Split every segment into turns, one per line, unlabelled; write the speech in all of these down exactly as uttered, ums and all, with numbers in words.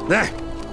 नहीं।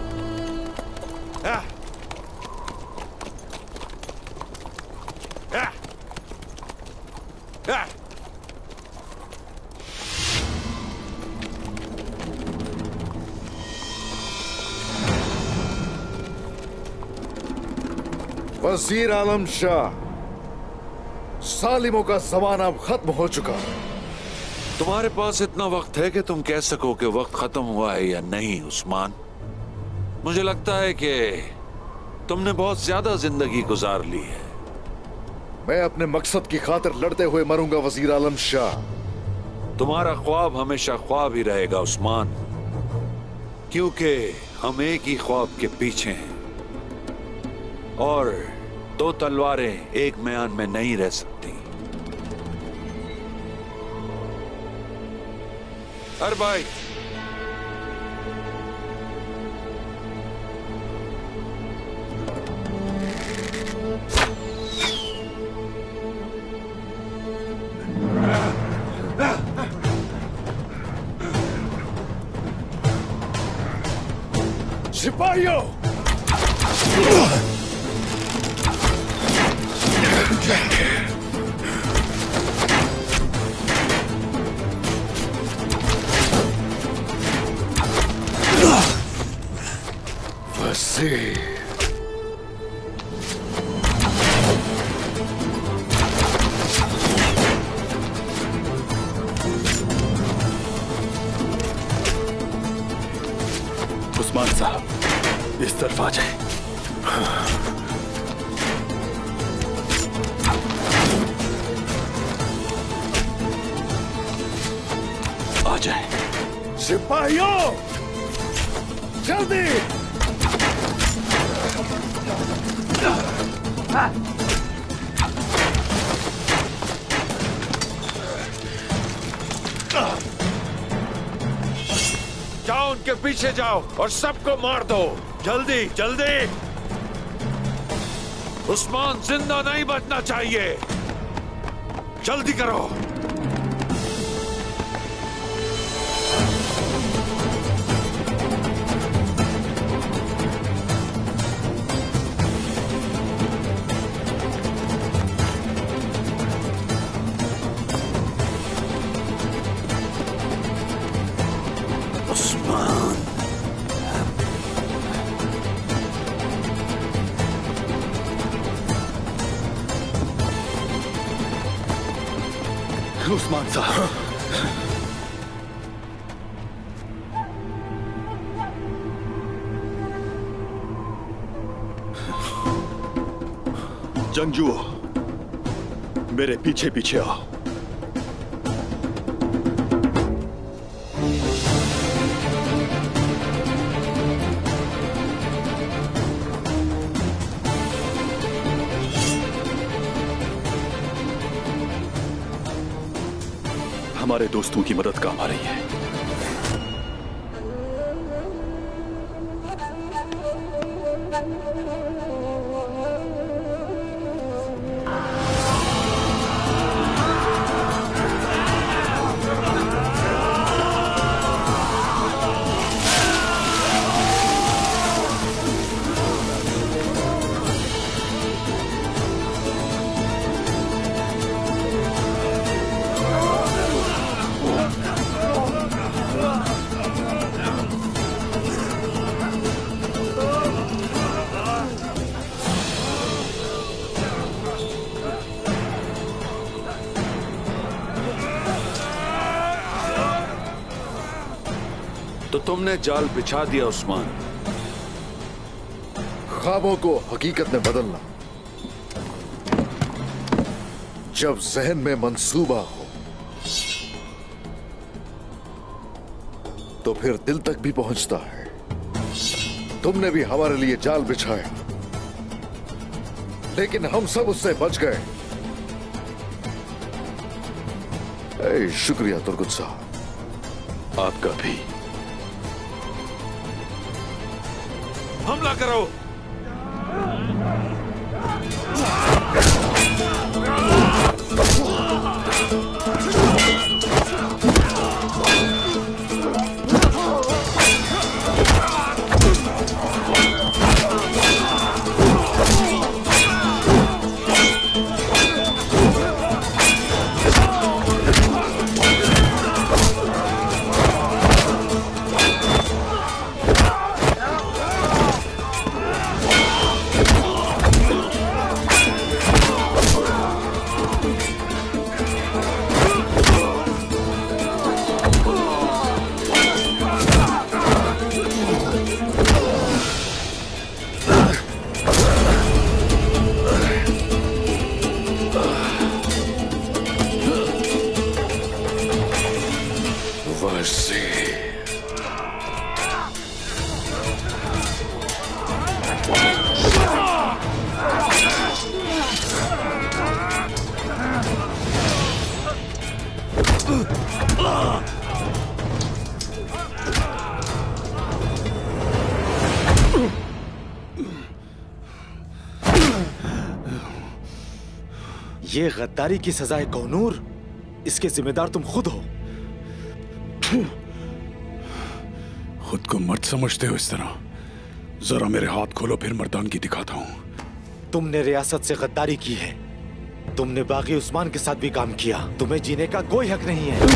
वजीर आलम शाह, सालिमों का ज़माना अब खत्म हो चुका।
तुम्हारे पास इतना वक्त है कि तुम कह सको कि वक्त खत्म हुआ है या नहीं उस्मान। मुझे लगता है कि तुमने बहुत ज्यादा जिंदगी गुजार ली है।
मैं अपने मकसद की खातिर लड़ते हुए मरूंगा वजीर आलम शाह।
तुम्हारा ख्वाब हमेशा ख्वाब ही रहेगा उस्मान, क्योंकि हम एक ही ख्वाब के पीछे हैं और दो तलवारें एक म्यान में नहीं रह सकती। अरे भाई,
सिपाहियों, वजीर
उस्मान साहब, इस तरफ आ जाए। आ जाए।
सिपाहियों, जल्दी!
जाओ, उनके पीछे जाओ और सबको मार दो। जल्दी जल्दी। उस्मान जिंदा नहीं बचना चाहिए। जल्दी करो।
उस्मान साहब, जंगजुओ, मेरे पीछे पीछे आओ। हमारे दोस्तों की मदद काम आ रही है।
तो तुमने जाल बिछा दिया उस्मान।
ख्वाबों को हकीकत में बदलना जब जहन में मंसूबा हो तो फिर दिल तक भी पहुंचता है। तुमने भी हमारे लिए जाल बिछाया, लेकिन हम सब उससे बच गए। ए, शुक्रिया तुर्गुत साहब।
आपका भी।
हमला करो।
से
ये गद्दारी की सजा है कौनूर, इसके जिम्मेदार तुम खुद हो।
खुद को मर्द समझते हो इस तरह? जरा मेरे हाथ खोलो, फिर मर्दानगी दिखाता हूं।
तुमने रियासत से गद्दारी की है, तुमने बागी उस्मान के साथ भी काम किया, तुम्हें जीने का कोई हक नहीं है।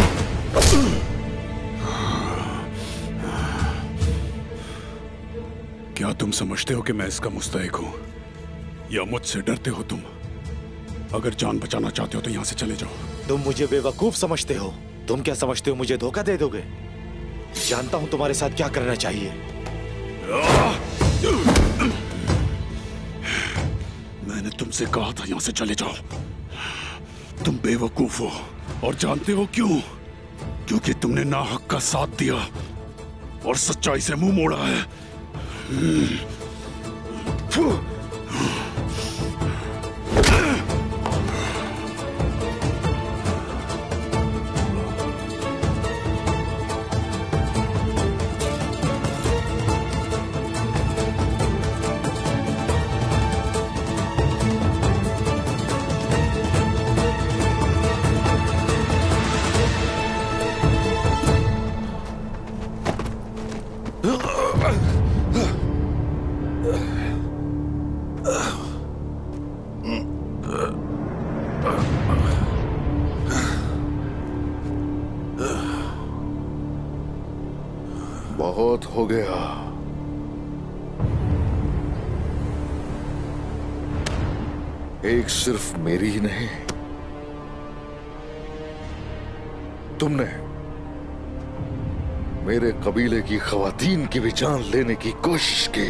क्या तुम समझते हो कि मैं इसका मुस्तहिक हूं, या मुझसे डरते हो तुम? अगर जान बचाना चाहते हो तो यहां से चले जाओ।
तुम मुझे बेवकूफ समझते हो। तुम क्या समझते हो मुझे धोखा दे दोगे? जानता हूं तुम्हारे साथ क्या करना चाहिए।
मैंने तुमसे कहा था यहां से चले जाओ। तुम बेवकूफ हो, और जानते हो क्यों? क्योंकि तुमने नाहक का साथ दिया और सच्चाई से मुंह मोड़ा है।
बहुत हो गया। एक सिर्फ मेरी ही नहीं, तुमने मेरे कबीले की खवातीन की भी जान लेने की कोशिश की।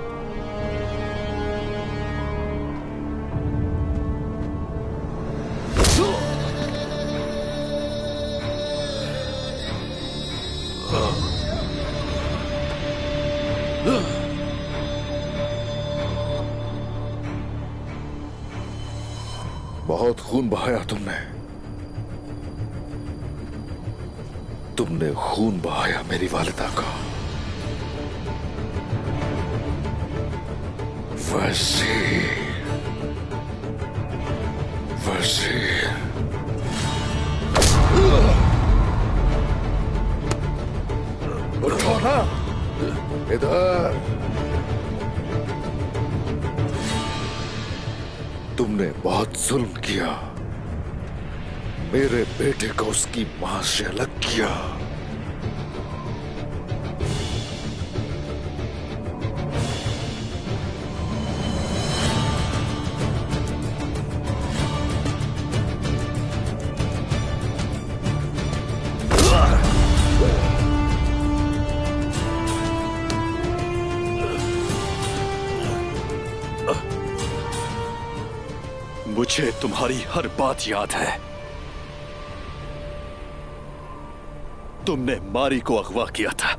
बहुत खून बहाया तुमने तुमने खून बहाया मेरी वालिदा का। वज़ीर, वज़ीर, उठो ना इधर। तुमने बहुत जुल्म किया, मेरे बेटे को उसकी मां से अलग किया।
मुझे तुम्हारी हर बात याद है। तुमने मारी को अगवा किया था।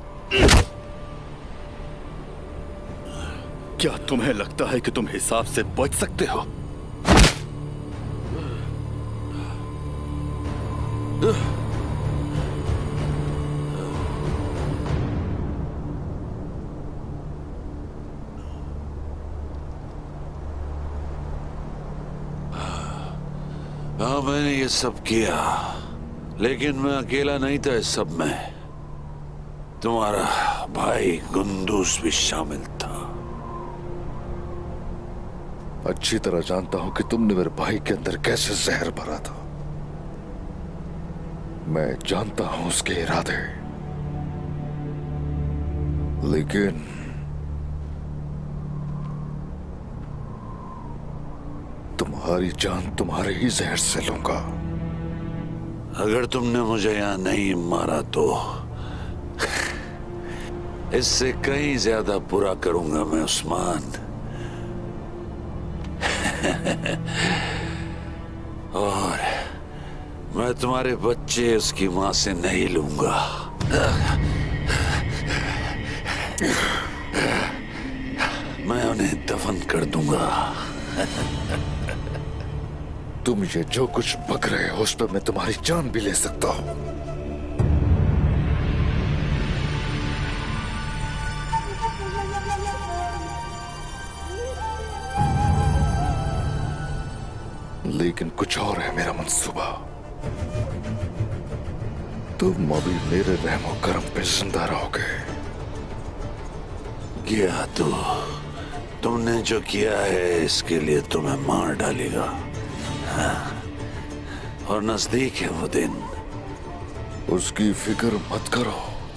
क्या तुम्हें लगता है कि तुम हिसाब से बच सकते हो?
हाँ, मैंने ये सब किया, लेकिन मैं अकेला नहीं था इस सब में। तुम्हारा भाई गुंदूस भी शामिल था।
अच्छी तरह जानता हूं कि तुमने मेरे भाई के अंदर कैसे जहर भरा था। मैं जानता हूं उसके इरादे, लेकिन तुम्हारी जान तुम्हारे ही जहर से लूंगा।
अगर तुमने मुझे यहां नहीं मारा तो इससे कहीं ज्यादा बुरा करूंगा मैं उस्मान। और मैं तुम्हारे बच्चे उसकी मां से नहीं लूंगा। मैं उन्हें दफन कर दूंगा।
तुम ये जो कुछ बक रहे हो उस पर मैं तुम्हारी जान भी ले सकता हूं। लेकिन कुछ और है मेरा मंसूबा। तुम अभी मेरे रहमो करम पे जिंदा रहोगे।
किया तो तुमने जो किया है इसके लिए तुम्हें मार डालेगा। हाँ। और नजदीक है वो दिन।
उसकी फिक्र मत करो,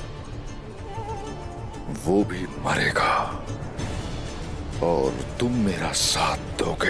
वो भी मरेगा और तुम मेरा साथ दोगे।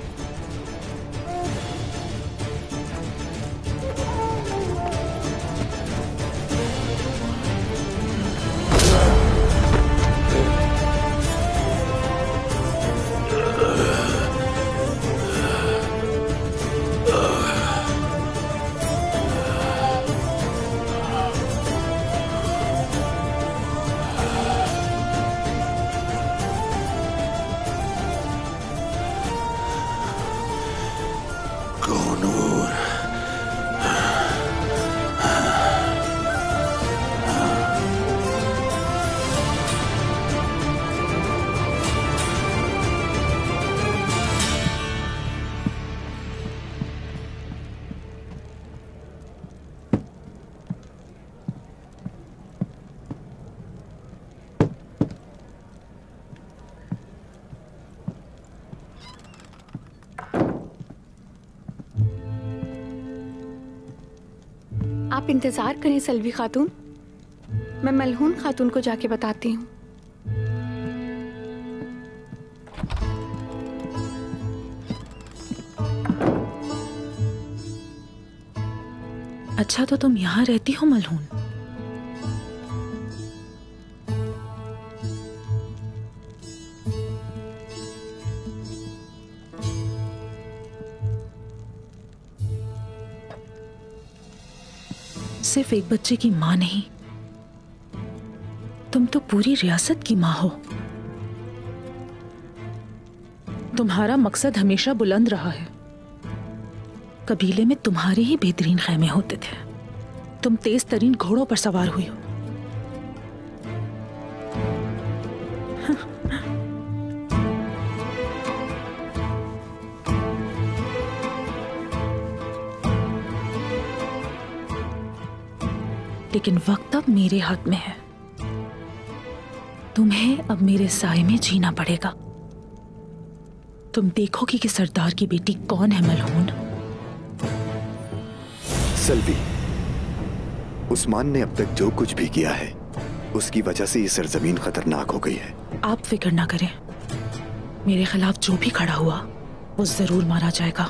आप इंतजार करें सल्वी खातून, मैं मलहून खातून को जाके बताती हूँ।
अच्छा, तो तुम यहाँ रहती हो मलहून? सिर्फ एक बच्चे की माँ नहीं, तुम तो पूरी रियासत की माँ हो। तुम्हारा मकसद हमेशा बुलंद रहा है। कबीले में तुम्हारे ही बेहतरीन खैमे होते थे। तुम तेज तरीन घोड़ों पर सवार हुई हो। लेकिन वक्त अब मेरे हाथ में है। तुम्हें अब मेरे साए में जीना पड़ेगा। तुम देखोगी कि सरदार की बेटी कौन है मलहून।
सल्वी, उस्मान ने अब तक जो कुछ भी किया है उसकी वजह से ये सरजमीन खतरनाक हो गई है।
आप फिक्र ना करें, मेरे खिलाफ जो भी खड़ा हुआ वो जरूर मारा जाएगा।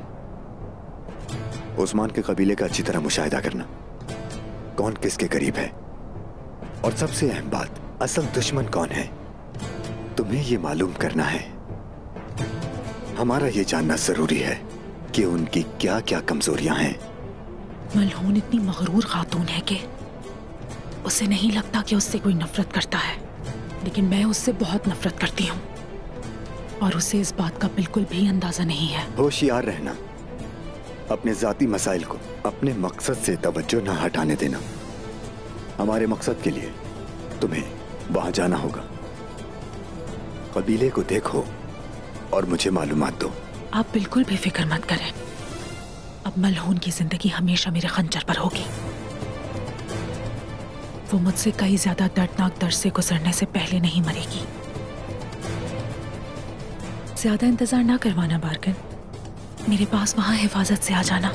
उस्मान के कबीले का अच्छी तरह मुशाहिदा करना, कौन किसके करीब है, और सबसे अहम बात, असल दुश्मन कौन है, तुम्हें ये मालूम करना है। हमारा ये जानना जरूरी है कि उनकी क्या क्या कमजोरियां हैं।
मलहून इतनी मगरूर खातून है कि उसे नहीं लगता कि उससे कोई नफरत करता है, लेकिन मैं उससे बहुत नफरत करती हूँ और उसे इस बात का बिल्कुल भी अंदाजा नहीं है।
होशियार रहना, अपने जाती मसाइल को अपने मकसद से तवज्जो ना हटाने देना। हमारे मकसद के लिए तुम्हें वहां जाना होगा। कबीले को देखो और मुझे मालूमात दो।
आप बिल्कुल भी फिक्र मत करें, अब मलहून की जिंदगी हमेशा मेरे खंजर पर होगी। वो मुझसे कई ज्यादा दर्दनाक दर्द से गुजरने से पहले नहीं मरेगी। ज्यादा इंतजार ना करवाना बारगन, मेरे पास वहां हिफाजत से आ जाना।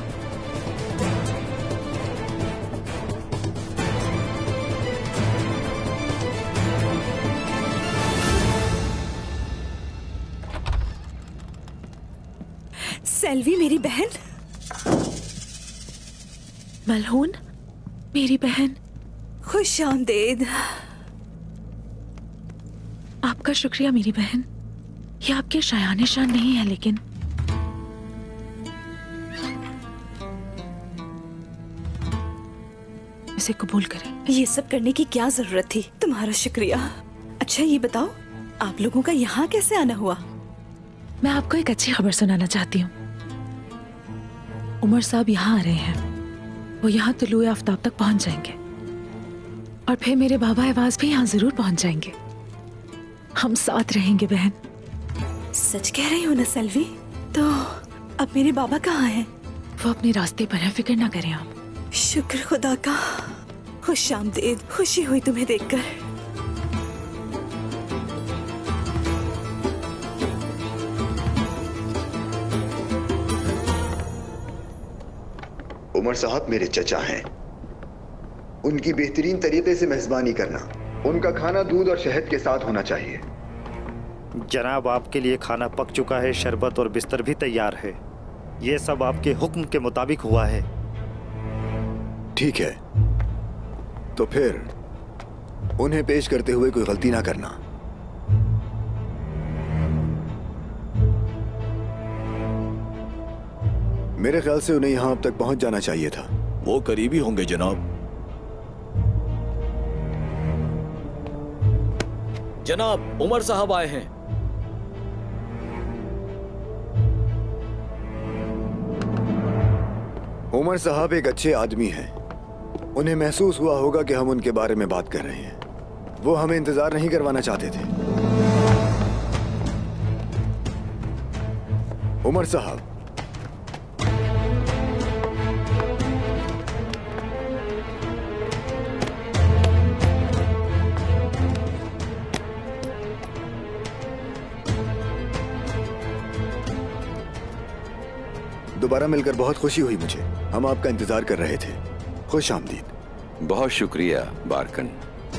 सेल्वी मेरी बहन।
मलहून मेरी बहन,
खुश आमदेद।
आपका शुक्रिया मेरी बहन। ये आपके शायान शान नहीं है, लेकिन इसे कबूल करें।
ये सब करने की क्या जरूरत थी? तुम्हारा शुक्रिया। अच्छा ये बताओ, आप लोगों का यहाँ कैसे आना हुआ?
मैं आपको एक अच्छी खबर सुनाना चाहती हूँ। उमर साहब यहाँ आ रहे हैं। वो यहाँ तुलुए आफ्ताब तक पहुँच जाएंगे और फिर मेरे बाबा एवाज भी यहाँ जरूर पहुँच जाएंगे। हम साथ रहेंगे बहन।
सच कह रही हो ना सेल्वी? तो अब मेरे बाबा कहाँ हैं?
वो अपने रास्ते पर है, फिक्र ना करें आप।
शुक्र खुदा का। खुश आमदीद, खुशी हुई तुम्हें देखकर।
उमर साहब मेरे चचा हैं। उनकी बेहतरीन तरीके से मेजबानी करना। उनका खाना दूध और शहद के साथ होना चाहिए।
जनाब, आपके लिए खाना पक चुका है, शरबत और बिस्तर भी तैयार है। ये सब आपके हुक्म के मुताबिक हुआ है।
ठीक है, तो फिर उन्हें पेश करते हुए कोई गलती ना करना। मेरे ख्याल से उन्हें यहां अब तक पहुंच जाना चाहिए था।
वो करीबी होंगे जनाब। जनाब, उमर साहब आए हैं।
उमर साहब एक अच्छे आदमी हैं। उन्हें महसूस हुआ होगा कि हम उनके बारे में बात कर रहे हैं। वो हमें इंतजार नहीं करवाना चाहते थे। उमर साहब, दोबारा मिलकर बहुत खुशी हुई मुझे। हम आपका इंतजार कर रहे थे। खुश आमदीद।
बहुत शुक्रिया बारकन।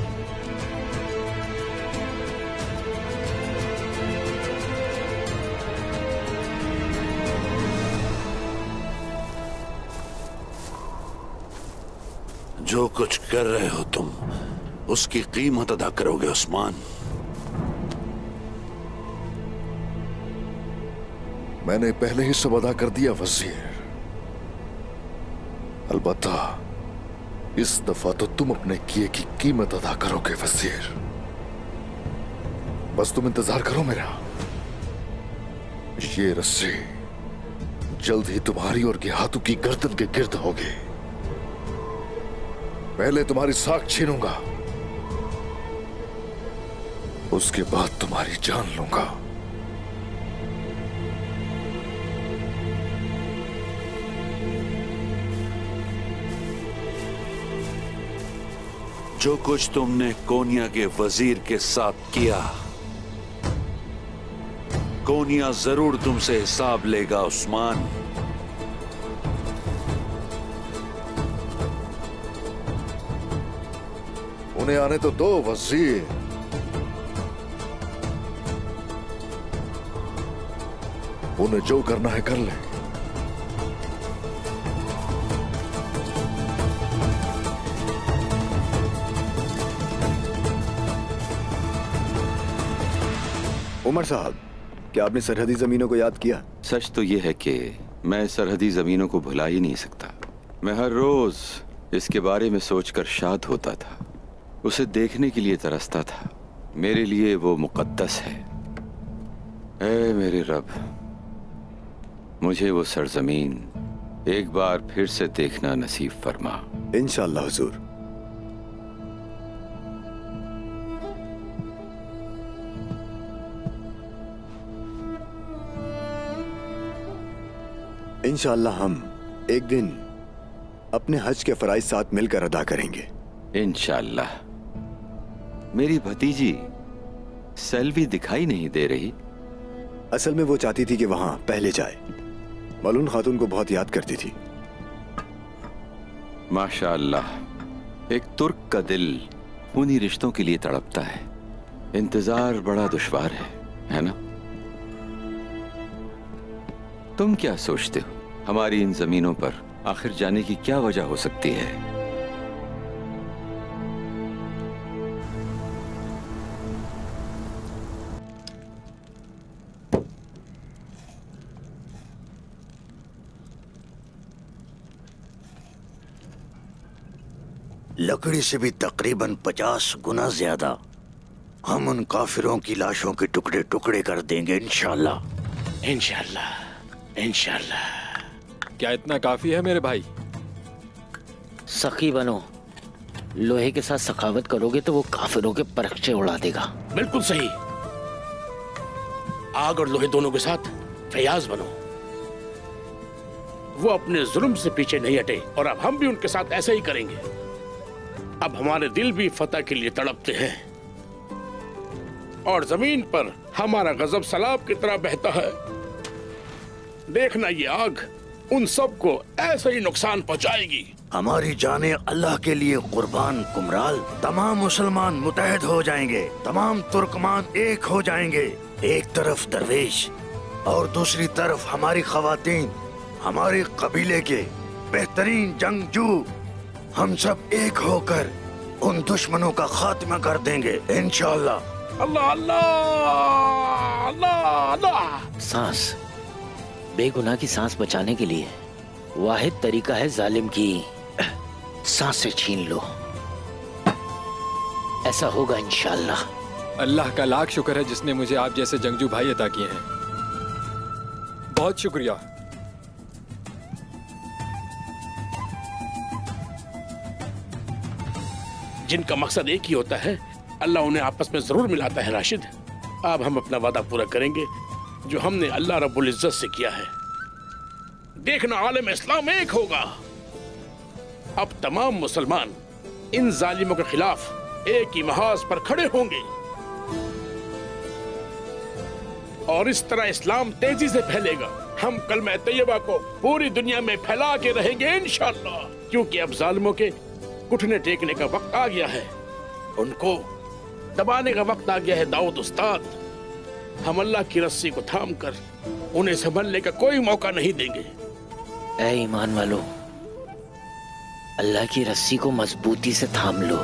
जो कुछ कर रहे हो तुम, उसकी कीमत अदा करोगे उस्मान।
मैंने पहले ही सब अदा कर दिया वजीर। अलबत्ता इस दफा तो तुम अपने किए की कीमत अदा करोगे वजीर। बस तुम इंतजार करो मेरा। ये रस्सी जल्द ही तुम्हारी और गेहातू की गर्दन के गिर्द होगी। पहले तुम्हारी साख छीनूंगा, उसके बाद तुम्हारी जान लूंगा।
जो कुछ तुमने कोनिया के वजीर के साथ किया, कोनिया जरूर तुमसे हिसाब लेगा उस्मान।
उन्हें आने तो दो वजीर। उन्हें जो करना है कर ले।
उमर साहब, क्या आपने सरहदी जमीनों को याद किया?
सच तो यह है कि मैं सरहदी जमीनों को भुला ही नहीं सकता। मैं हर रोज इसके बारे में सोचकर शाद होता था, उसे देखने के लिए तरसता था। मेरे लिए वो मुकद्दस है। ऐ मेरे रब, मुझे वो सरजमीन एक बार फिर से देखना नसीब फरमा।
इंशाअल्लाह हुजूर। इंशाअल्लाह हम एक दिन अपने हज के फराइज साथ मिलकर अदा करेंगे।
इंशाअल्लाह। मेरी भतीजी सेल्वी दिखाई नहीं दे रही।
असल में वो चाहती थी कि वहां पहले जाए। मलून खातून को बहुत याद करती थी।
माशाअल्लाह, एक तुर्क का दिल उन्हीं रिश्तों के लिए तड़पता है। इंतजार बड़ा दुश्वार है, है ना? तुम क्या सोचते हो, हमारी इन जमीनों पर आखिर जाने की क्या वजह हो सकती है?
लकड़ी से भी तकरीबन पचास गुना ज्यादा। हम उन काफिरों की लाशों के टुकड़े टुकड़े कर देंगे इंशाल्लाह।
इंशाल्लाह, इंशाल्लाह। क्या इतना काफी है मेरे भाई?
सखी बनो, लोहे के साथ सखावत करोगे तो वो काफिरों के परखचे उड़ा देगा।
बिल्कुल सही। आग और लोहे दोनों के साथ फयाज बनो। वो अपने जुल्म से पीछे नहीं हटे और अब हम भी उनके साथ ऐसा ही करेंगे। अब हमारे दिल भी फतह के लिए तड़पते हैं और जमीन पर हमारा गजब सैलाब की तरह बहता है। देखना ये आग उन सबको ऐसे ही नुकसान पहुंचाएगी।
हमारी जाने अल्लाह के लिए कुर्बान कुमराल। तमाम मुसलमान मुतहद हो जाएंगे, तमाम तुर्कमान एक हो जाएंगे। एक तरफ दरवेश और दूसरी तरफ हमारी खवातीन, हमारे कबीले के बेहतरीन जंगजू। हम सब एक होकर उन दुश्मनों का खात्मा कर देंगे इंशाअल्लाह।
अल्लाह अल्लाह अल्लाह अल्लाह।
सांस, बेगुनाह की सांस बचाने के लिए वाहिद तरीका है जालिम की सांस से छीन लो। ऐसा होगा इंशाअल्लाह।
अल्लाह का लाख शुक्र है जिसने मुझे आप जैसे जंगजू भाई अता किए हैं। बहुत शुक्रिया। जिनका मकसद एक ही होता है, अल्लाह उन्हें आपस में जरूर मिलाता है। राशिद, अब हम अपना वादा पूरा करेंगे जो हमने अल्लाह रब्बुल इज्जत से किया है। देखना आलम इस्लाम एक होगा। अब तमाम मुसलमान इन जालिमों के खिलाफ एक ही महाज पर खड़े होंगे और इस तरह इस्लाम तेजी से फैलेगा। हम कलमा तैयबा को पूरी दुनिया में फैला के रहेंगे इंशाअल्लाह। क्योंकि अब जालिमों के घुटने टेकने का वक्त आ गया है, उनको दबाने का वक्त आ गया है। दाऊद उस्ताद, हम अल्लाह की रस्सी को थाम कर उन्हें संभलने का कोई मौका नहीं देंगे।
ऐ ईमान वालों, अल्लाह की रस्सी को मजबूती से थाम लो,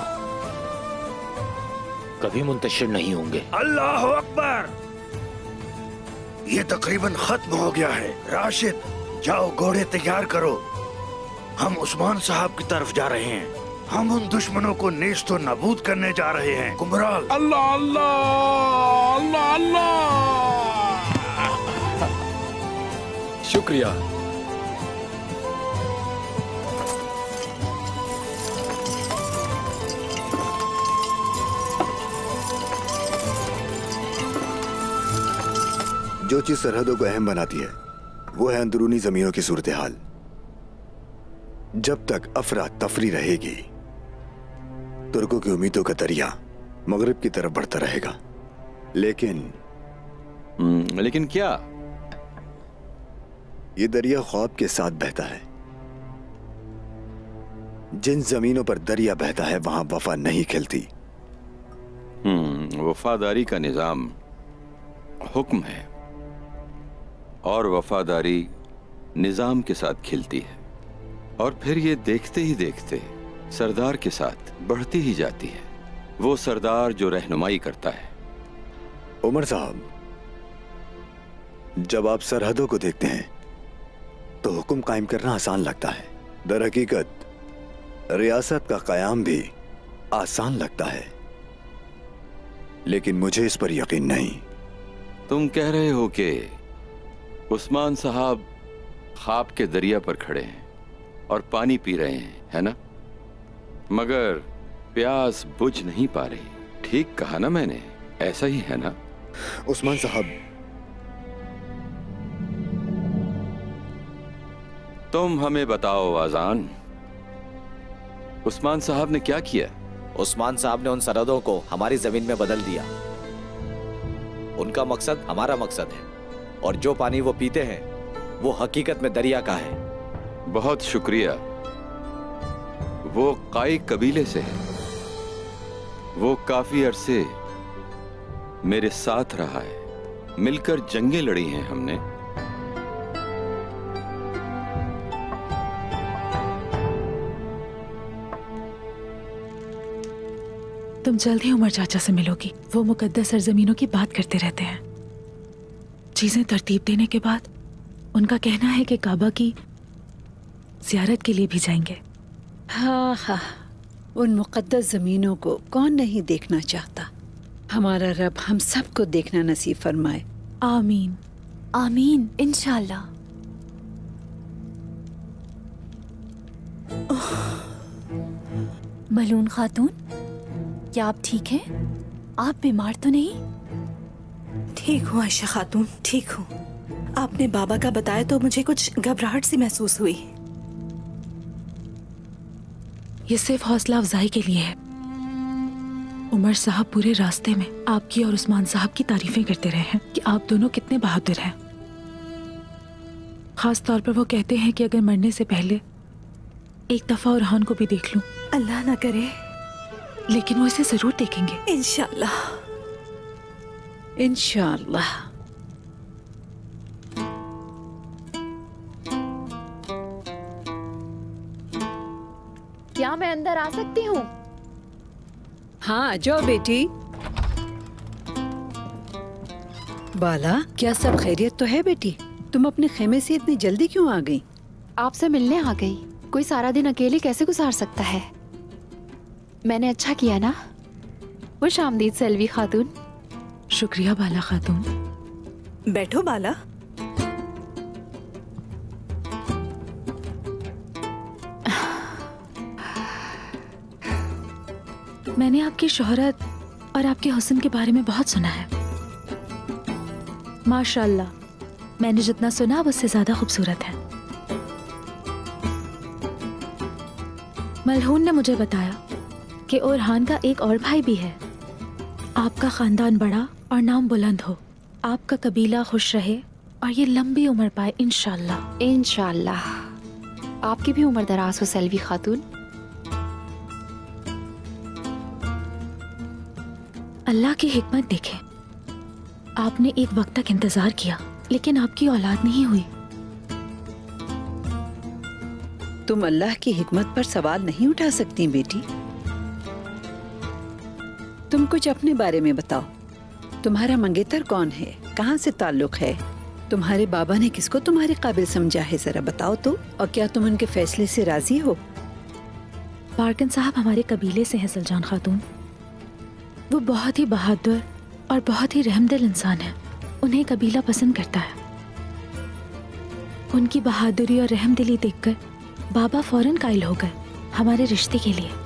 कभी मुंतशिर नहीं होंगे।
अल्लाह अकबर। ये तकरीबन खत्म हो गया है। राशिद, जाओ घोड़े तैयार करो। हम उस्मान साहब की तरफ जा रहे हैं। हम उन दुश्मनों को नेस्त और नाबूद करने जा रहे हैं। कुमराल,
अल्लाह अल्लाह अल्लाह अल्लाह। शुक्रिया।
जो चीज सरहदों को अहम बनाती है वो है अंदरूनी जमीनों की सूरत हाल। जब तक अफरा तफरी रहेगी, तुर्कों की उम्मीदों का दरिया मगरिब की तरफ बढ़ता रहेगा। लेकिन
लेकिन क्या?
ये दरिया ख्वाब के साथ बहता है। जिन जमीनों पर दरिया बहता है वहां वफा नहीं खिलती।
हम्म वफादारी का निजाम हुक्म है और वफादारी निजाम के साथ खिलती है और फिर ये देखते ही देखते सरदार के साथ बढ़ती ही जाती है। वो सरदार जो रहनुमाई करता है।
उमर साहब, जब आप सरहदों को देखते हैं तो हुक्म कायम करना आसान लगता है। दर हकीकत रियासत का कयाम भी आसान लगता है, लेकिन मुझे इस पर यकीन नहीं।
तुम कह रहे हो कि उस्मान साहब ख्वाब के दरिया पर खड़े हैं और पानी पी रहे हैं, है ना? मगर प्यास बुझ नहीं पा रही। ठीक कहा ना मैंने? ऐसा ही है ना?
उस्मान साहब,
तुम हमें बताओ आजान, उस्मान साहब ने क्या किया?
उस्मान साहब ने उन सरहदों को हमारी जमीन में बदल दिया। उनका मकसद हमारा मकसद है और जो पानी वो पीते हैं वो हकीकत में दरिया का है।
बहुत शुक्रिया। वो काई कबीले से है। वो काफी अरसे मेरे साथ रहा है। मिलकर जंगें लड़ी हैं हमने।
तुम जल्द ही उमर चाचा से मिलोगी। वो मुकद्दस सरजमीनों की बात करते रहते हैं। चीजें तरतीब देने के बाद उनका कहना है कि काबा की ज़ियारत के लिए भी जाएंगे।
हाँ हाँ,
उन मुक़द्दस ज़मीनों को कौन नहीं देखना चाहता। हमारा रब हम सबको देखना नसीब फरमाए।
आमीन
आमीन इंशाल्लाह। मलून खातून, क्या आप ठीक हैं? आप बीमार तो नहीं?
ठीक हूँ आयशा खातून, ठीक हूँ। आपने बाबा का बताया तो मुझे कुछ घबराहट सी महसूस हुई।
ये सिर्फ हौसला अफजाई के लिए है। उमर साहब पूरे रास्ते में आपकी और उस्मान साहब की तारीफें करते रहे हैं कि आप दोनों कितने बहादुर हैं। खास तौर पर वो कहते हैं कि अगर मरने से पहले एक दफा उरहान को भी देख लूं।
अल्लाह ना करे,
लेकिन वो इसे जरूर देखेंगे
इंशाल्लाह
इंशाल्लाह।
क्या मैं अंदर आ सकती हूँ?
हाँ जाओ बेटी। बाला, क्या सब खैरियत तो है बेटी? तुम अपने खेमे से इतनी जल्दी क्यों आ गई?
आपसे मिलने आ गई। कोई सारा दिन अकेले कैसे गुजार सकता है? मैंने अच्छा किया ना। खुश आमदीद सेल्वी खातून।
शुक्रिया बाला खातून।
बैठो बाला।
मैंने आपकी शोहरत और आपके हुस्न के बारे में बहुत सुना है। माशाअल्लाह, मैंने जितना सुना अब उससे ज्यादा खूबसूरत है। मलहून ने मुझे बताया कि ओरहान का एक और भाई भी है। आपका खानदान बड़ा और नाम बुलंद हो, आपका कबीला खुश रहे और ये लंबी उम्र पाए इंशाल्लाह।
इंशाल्लाह। आपकी भी उम्र दराज हो सेल्वी खातून।
अल्लाह की हिकमत देखें, आपने एक वक्त तक इंतजार किया लेकिन आपकी औलाद नहीं हुई।
तुम अल्लाह की हिकमत पर सवाल नहीं उठा सकती बेटी। तुम कुछ अपने बारे में बताओ। तुम्हारा मंगेतर कौन है? कहाँ से ताल्लुक है? तुम्हारे बाबा ने किसको तुम्हारे काबिल समझा है? जरा बताओ तो। और क्या तुम उनके फैसले से राजी हो?
बारकन साहब हमारे कबीले से हैं सलजान खातून। वो बहुत ही बहादुर और बहुत ही रहमदिल इंसान है। उन्हें कबीला पसंद करता है। उनकी बहादुरी और रहमदिली देखकर बाबा फौरन कायल हो गए हमारे रिश्ते के लिए।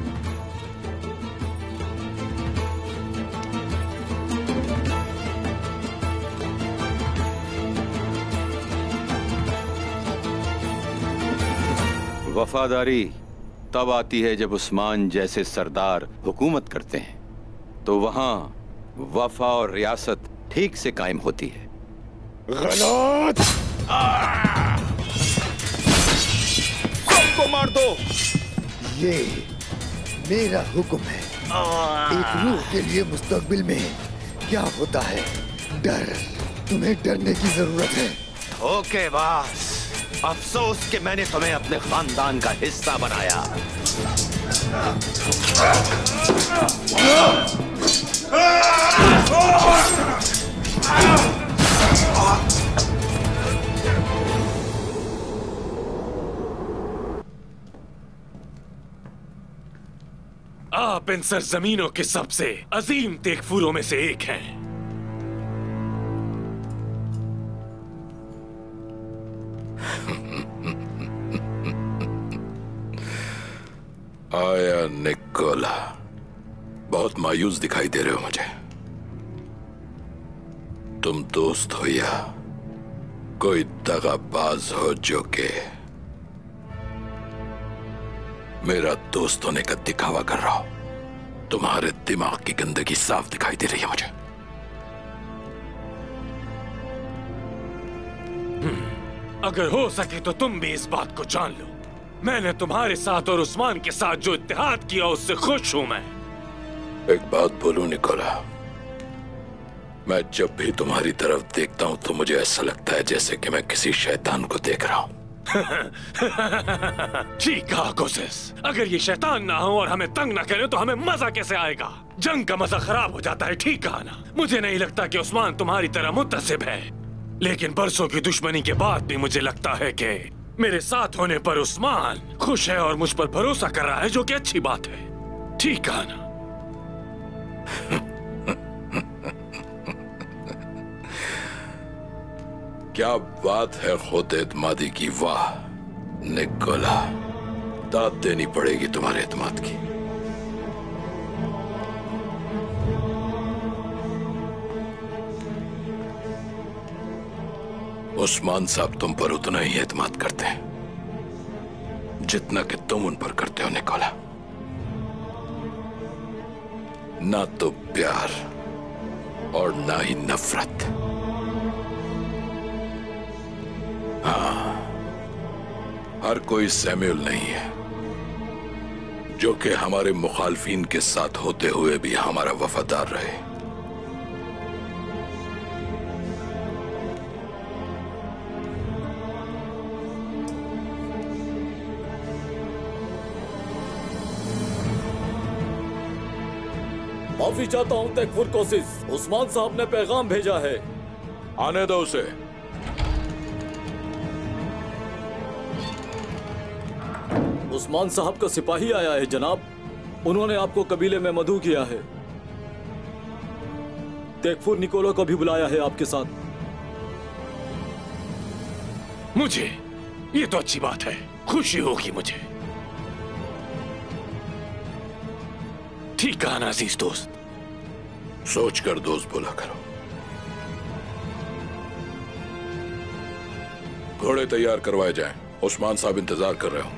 वफादारी तब आती है जब उस्मान जैसे सरदार हुकूमत करते हैं, तो वहां वफा और रियासत ठीक से कायम होती है।
गलत! सबको मार दो।
ये मेरा हुक्म है। एक रूह के लिए मुस्तकबिल में क्या होता है? डर। तुम्हें डरने की जरूरत है।
ओके बॉस, अफसोस कि मैंने तुम्हें अपने खानदान का हिस्सा बनाया।
आप इन सरजमीनों के सबसे अजीम तेगफूरों में से एक हैं।
आया निकोला, बहुत मायूस दिखाई दे रहे हो मुझे। तुम दोस्त हो या कोई दगाबाज हो जो के मेरा दोस्त होने का दिखावा कर रहा हो? तुम्हारे दिमाग की गंदगी साफ दिखाई दे रही है मुझे।
अगर हो सके तो तुम भी इस बात को जान लो, मैंने तुम्हारे साथ और उस्मान के साथ जो इत्तेहाद किया उससे खुश हूं मैं।
एक बात बोलूं निकोला, मैं जब भी तुम्हारी तरफ देखता हूं तो मुझे ऐसा लगता है जैसे कि मैं किसी शैतान को देख रहा हूं।
ठीक कहा कोशिश। अगर ये शैतान ना हो और हमें तंग ना करे तो हमें मजा कैसे आएगा? जंग का मजा खराब हो जाता है। ठीक कहा ना? मुझे नहीं लगता कि उस्मान तुम्हारी तरह मुत्तसिब है, लेकिन बरसों की दुश्मनी के बाद भी मुझे लगता है कि मेरे साथ होने पर उस्मान खुश है और मुझ पर भरोसा कर रहा है, जो कि अच्छी बात है। ठीक कहा ना?
क्या बात है खुद एतमादी की। वाह निकोला, दाद देनी पड़ेगी तुम्हारे एतमाद की। उस्मान साहब तुम पर उतना ही एतमाद करते हैं जितना कि तुम उन पर करते हो निकोला। ना तो प्यार और ना ही नफरत। हाँ, हर कोई सैमुअल नहीं है जो कि हमारे मुखालफीन के साथ होते हुए भी हमारा वफादार रहे।
माफी चाहता हूं तकफुर कोशिश, उस्मान साहब ने पैगाम भेजा है।
आने दो उसे।
उस्मान साहब का सिपाही आया है जनाब। उन्होंने आपको कबीले में मधु किया है। तकफुर निकोला को भी बुलाया है आपके साथ।
मुझे ये तो अच्छी बात है, खुशी होगी मुझे। ठीक कहा ना अजीज दोस्त।
सोच कर दोस्त बोला करो। घोड़े तैयार करवाए जाएं, उस्मान साहब इंतजार कर रहे होंगे।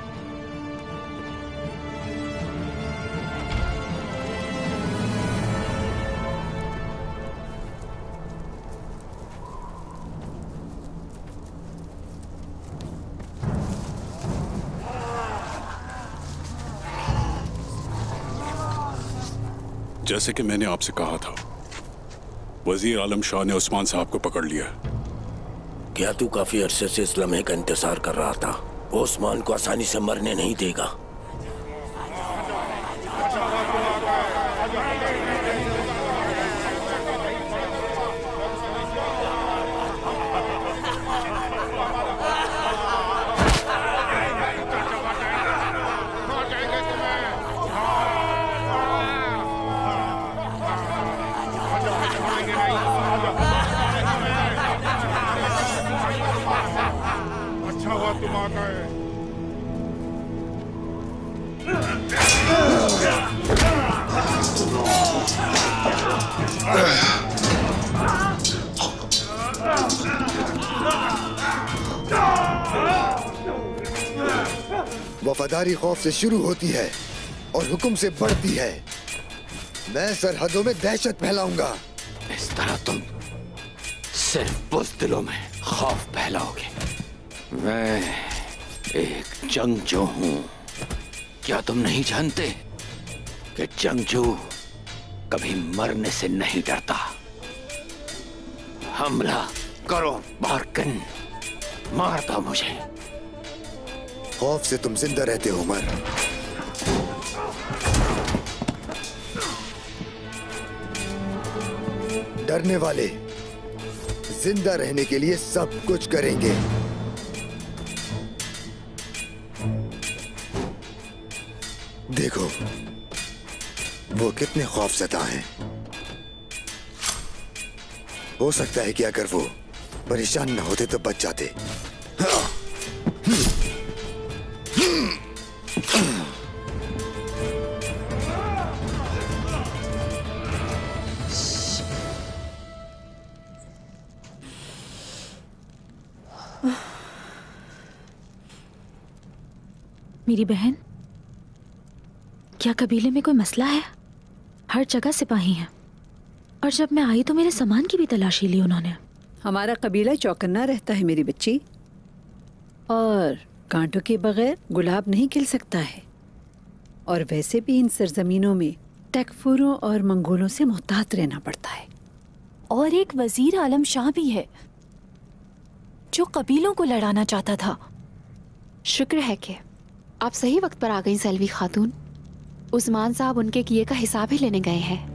जैसे कि मैंने आपसे कहा था, वजीर आलम शाह ने उस्मान साहब को पकड़ लिया।
क्या तू काफी अरसे से इस लम्हे का इंतजार कर रहा था? वो उस्मान को आसानी से मरने नहीं देगा।
वफादारी खौफ से शुरू होती है और हुक्म से बढ़ती है। मैं सरहदों में दहशत फैलाऊंगा।
इस तरह तुम सिर्फ बुज़दिलों में खौफ फैलाओगे। मैं एक जंगजू हूं। क्या तुम नहीं जानते कि जंगजू कभी मरने से नहीं डरता? हमला करो बारकन, मार दो मुझे।
खौफ से तुम जिंदा रहते हो उमर। डरने वाले जिंदा रहने के लिए सब कुछ करेंगे। देखो वो कितने खौफजदा हैं। हो सकता है कि अगर वो परेशान न होते तो बच जाते।
मेरी बहन, क्या कबीले में कोई मसला है? हर जगह सिपाही हैं और जब मैं आई तो मेरे सामान की भी तलाशी ली उन्होंने।
हमारा कबीला चौकन्ना रहता है मेरी बच्ची, और कांटों के बगैर गुलाब नहीं खिल सकता है। और वैसे भी इन सरजमीनों में तकफुरों और मंगोलों से मुहतात रहना पड़ता है।
और एक वजीर आलम शाह भी है जो कबीलों को लड़ाना चाहता था।
शुक्र है कि आप सही वक्त पर आ गई सेल्वी खातून। उस्मान साहब उनके किए का हिसाब ही लेने गए हैं।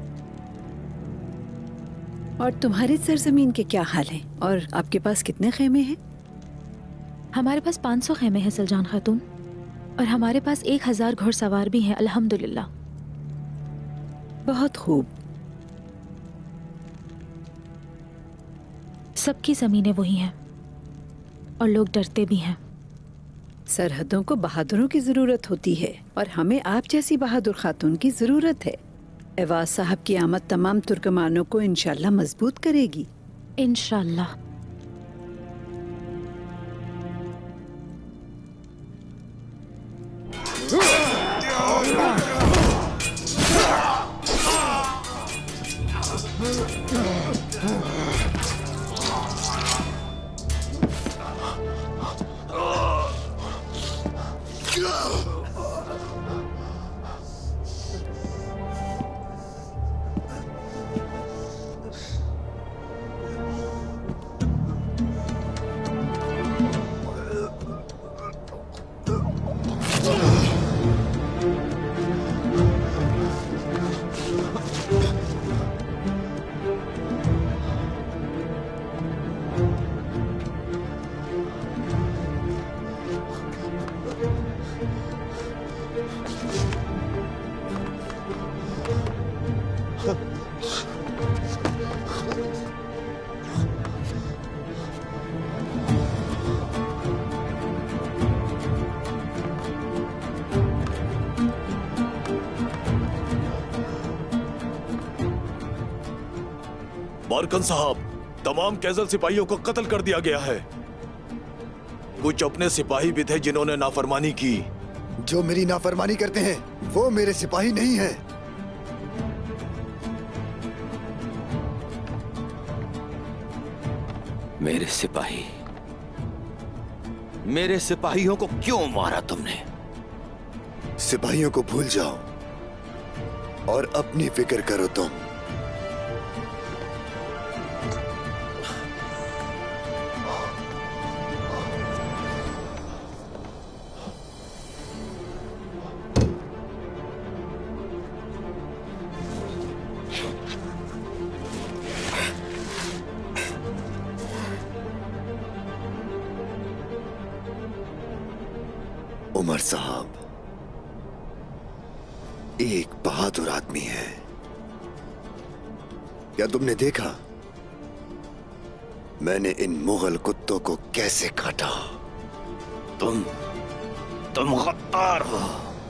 और तुम्हारी सरजमीन के क्या हाल हैं? और आपके पास कितने खेमे हैं?
हमारे पास पाँच सौ खेमे हैं सलजान खातून, और हमारे पास एक हजार घुड़सवार भी हैं अल्हम्दुलिल्लाह।
बहुत खूब।
सबकी जमीनें वही हैं और लोग डरते भी हैं।
सरहदों को बहादुरों की जरूरत होती है और हमें आप जैसी बहादुर खातून की जरूरत है। एवाज साहब की आमद तमाम तुर्कमानों को इंशाल्लाह मजबूत करेगी।
इंशाल्लाह।
बारकन साहब, तमाम कैजल सिपाहियों को कत्ल कर दिया गया है। कुछ अपने सिपाही भी थे जिन्होंने नाफरमानी की।
जो मेरी नाफरमानी करते हैं वो मेरे सिपाही नहीं हैं।
मेरे सिपाही? मेरे सिपाहियों को क्यों मारा तुमने?
सिपाहियों को भूल जाओ और अपनी फिक्र करो तुम। उमर साहब एक बहादुर आदमी है। क्या तुमने देखा मैंने इन मुगल कुत्तों को कैसे काटा?
तुम तुम गद्दार हो।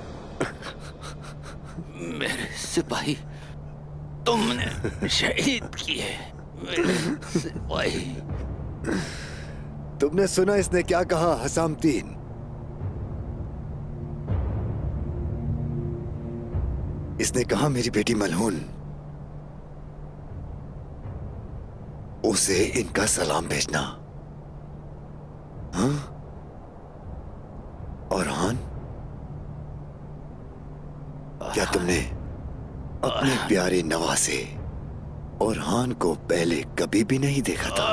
मेरे सिपाही तुमने शहीद किए। मेरे सिपाही।
तुमने सुना इसने क्या कहा हसाम तीन? इसने कहा मेरी बेटी मलहून, उसे इनका सलाम भेजना। हाँ? और हान, क्या तुमने अपने प्यारे नवासे और हान को पहले कभी भी नहीं देखा था?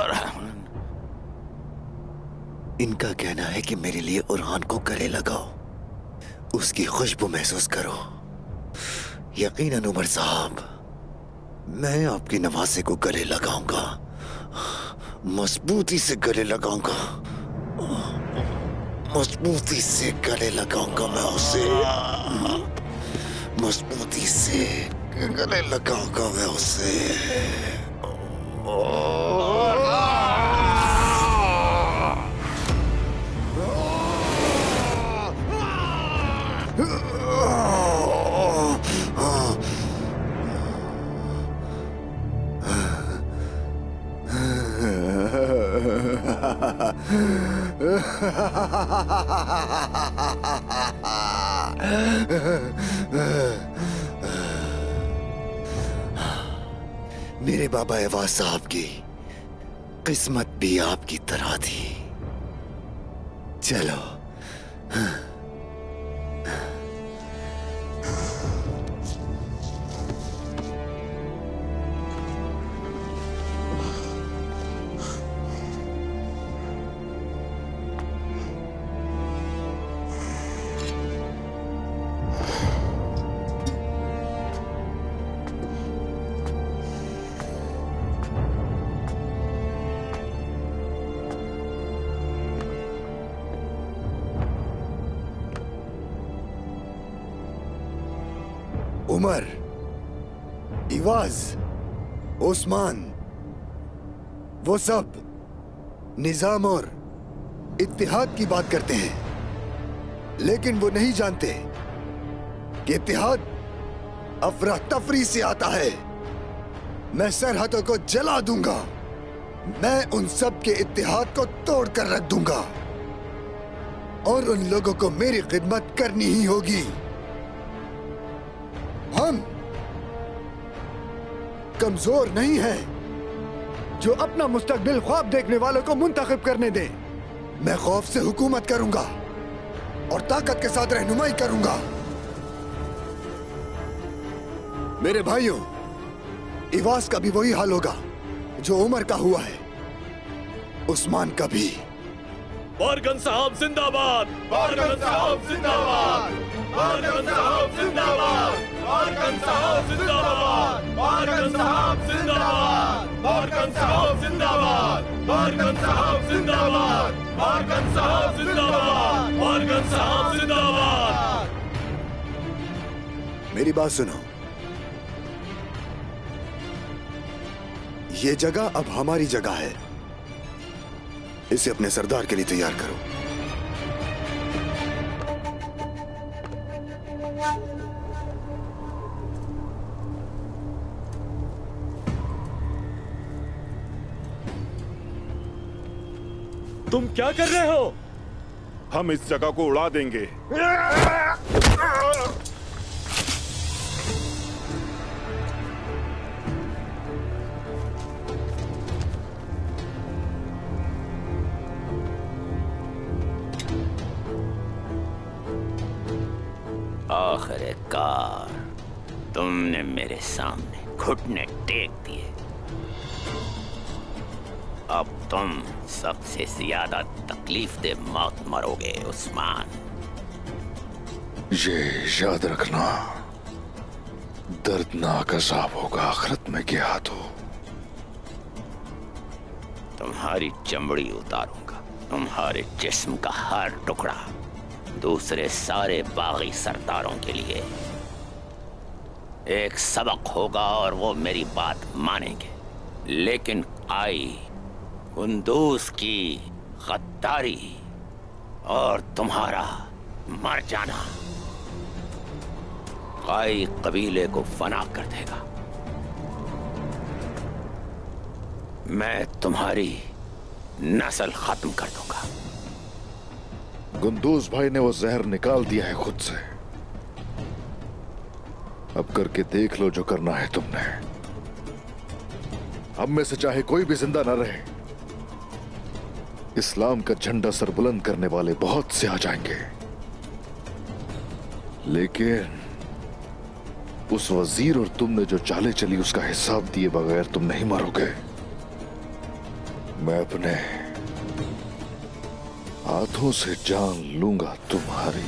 इनका कहना है कि मेरे लिए उरहान को गले लगाओ, उसकी खुशबू महसूस करो। यकीनन उमर साहब, मैं आपके नवासे को गले लगाऊंगा, मजबूती से गले लगाऊंगा, मजबूती से गले लगाऊंगा मैं उसे, मजबूती से गले लगाऊंगा मैं उसे। मेरे बाबा एवाज साहब की किस्मत भी आपकी तरह थी। चलो उमर, इवाज, उस्मान, वो सब निजाम और इत्तेहाद की बात करते हैं, लेकिन वो नहीं जानते कि इत्तेहाद अफरा तफरी से आता है। मैं सरहदों को जला दूंगा, मैं उन सब के इत्तेहाद को तोड़ कर रख दूंगा और उन लोगों को मेरी खिदमत करनी ही होगी। हम कमजोर नहीं हैं जो अपना मुस्तकबिल ख्वाब देखने वालों को मुंतखब करने दें। मैं खौफ से हुकूमत करूंगा और ताकत के साथ रहनुमाई करूंगा। मेरे भाइयों, इवास का भी वही हाल होगा जो उमर का हुआ है, उस्मान का भी।
बारगन साहब जिंदाबाद, बारगन साहब जिंदाबाद, बारगन साहब जिंदाबाद, बारगन साहब जिंदाबाद, बारगन साहब जिंदाबाद, बारगन साहब जिंदाबाद, बारगन साहब जिंदाबाद, बारगन साहब जिंदाबाद, बारगन साहब जिंदाबाद।
मेरी बात सुनो, ये जगह अब हमारी जगह है, इसे अपने सरदार के लिए तैयार करो।
तुम क्या कर रहे हो? हम इस जगह को उड़ा देंगे।
आखिरकार तुमने मेरे सामने घुटने टेक दिए। अब तुम सबसे ज्यादा तकलीफ दे मौत मरोगे उस्मान।
ये याद रखना, दर्दनाक अज़ाब होगा आखिरत में क्या तो।
तुम्हारी चमड़ी उतारूंगा, तुम्हारे जिस्म का हर टुकड़ा दूसरे सारे बागी सरदारों के लिए एक सबक होगा और वो मेरी बात मानेंगे। लेकिन आई कुंदूज की गद्दारी और तुम्हारा मर जाना आई कबीले को फना कर देगा। मैं तुम्हारी नस्ल खत्म कर दूंगा।
कुंदूज भाई ने वो जहर निकाल दिया है खुद से। अब करके देख लो जो करना है तुमने। हम में से चाहे कोई भी जिंदा न रहे, इस्लाम का झंडा सर बुलंद करने वाले बहुत से आ जाएंगे, लेकिन उस वजीर और तुमने जो चाले चली उसका हिसाब दिए बगैर तुम नहीं मरोगे। मैं अपने हाथों से जान लूंगा तुम्हारी।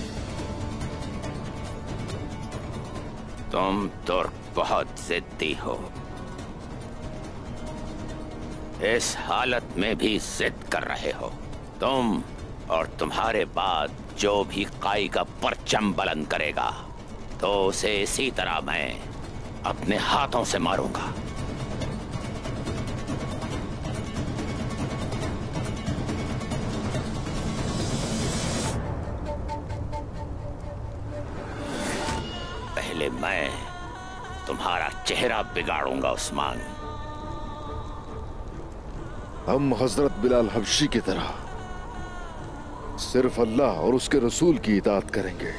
तुम तुर्क बहुत जिद्दी हो, इस हालत में भी जिद कर रहे हो। तुम और तुम्हारे बाद जो भी काई का परचम बुलंद करेगा तो उसे इसी तरह मैं अपने हाथों से मारूंगा। पहले मैं तुम्हारा चेहरा बिगाड़ूंगा उस्मान।
हम हजरत बिलाल हबशी की तरह सिर्फ अल्लाह और उसके रसूल की इताअत करेंगे,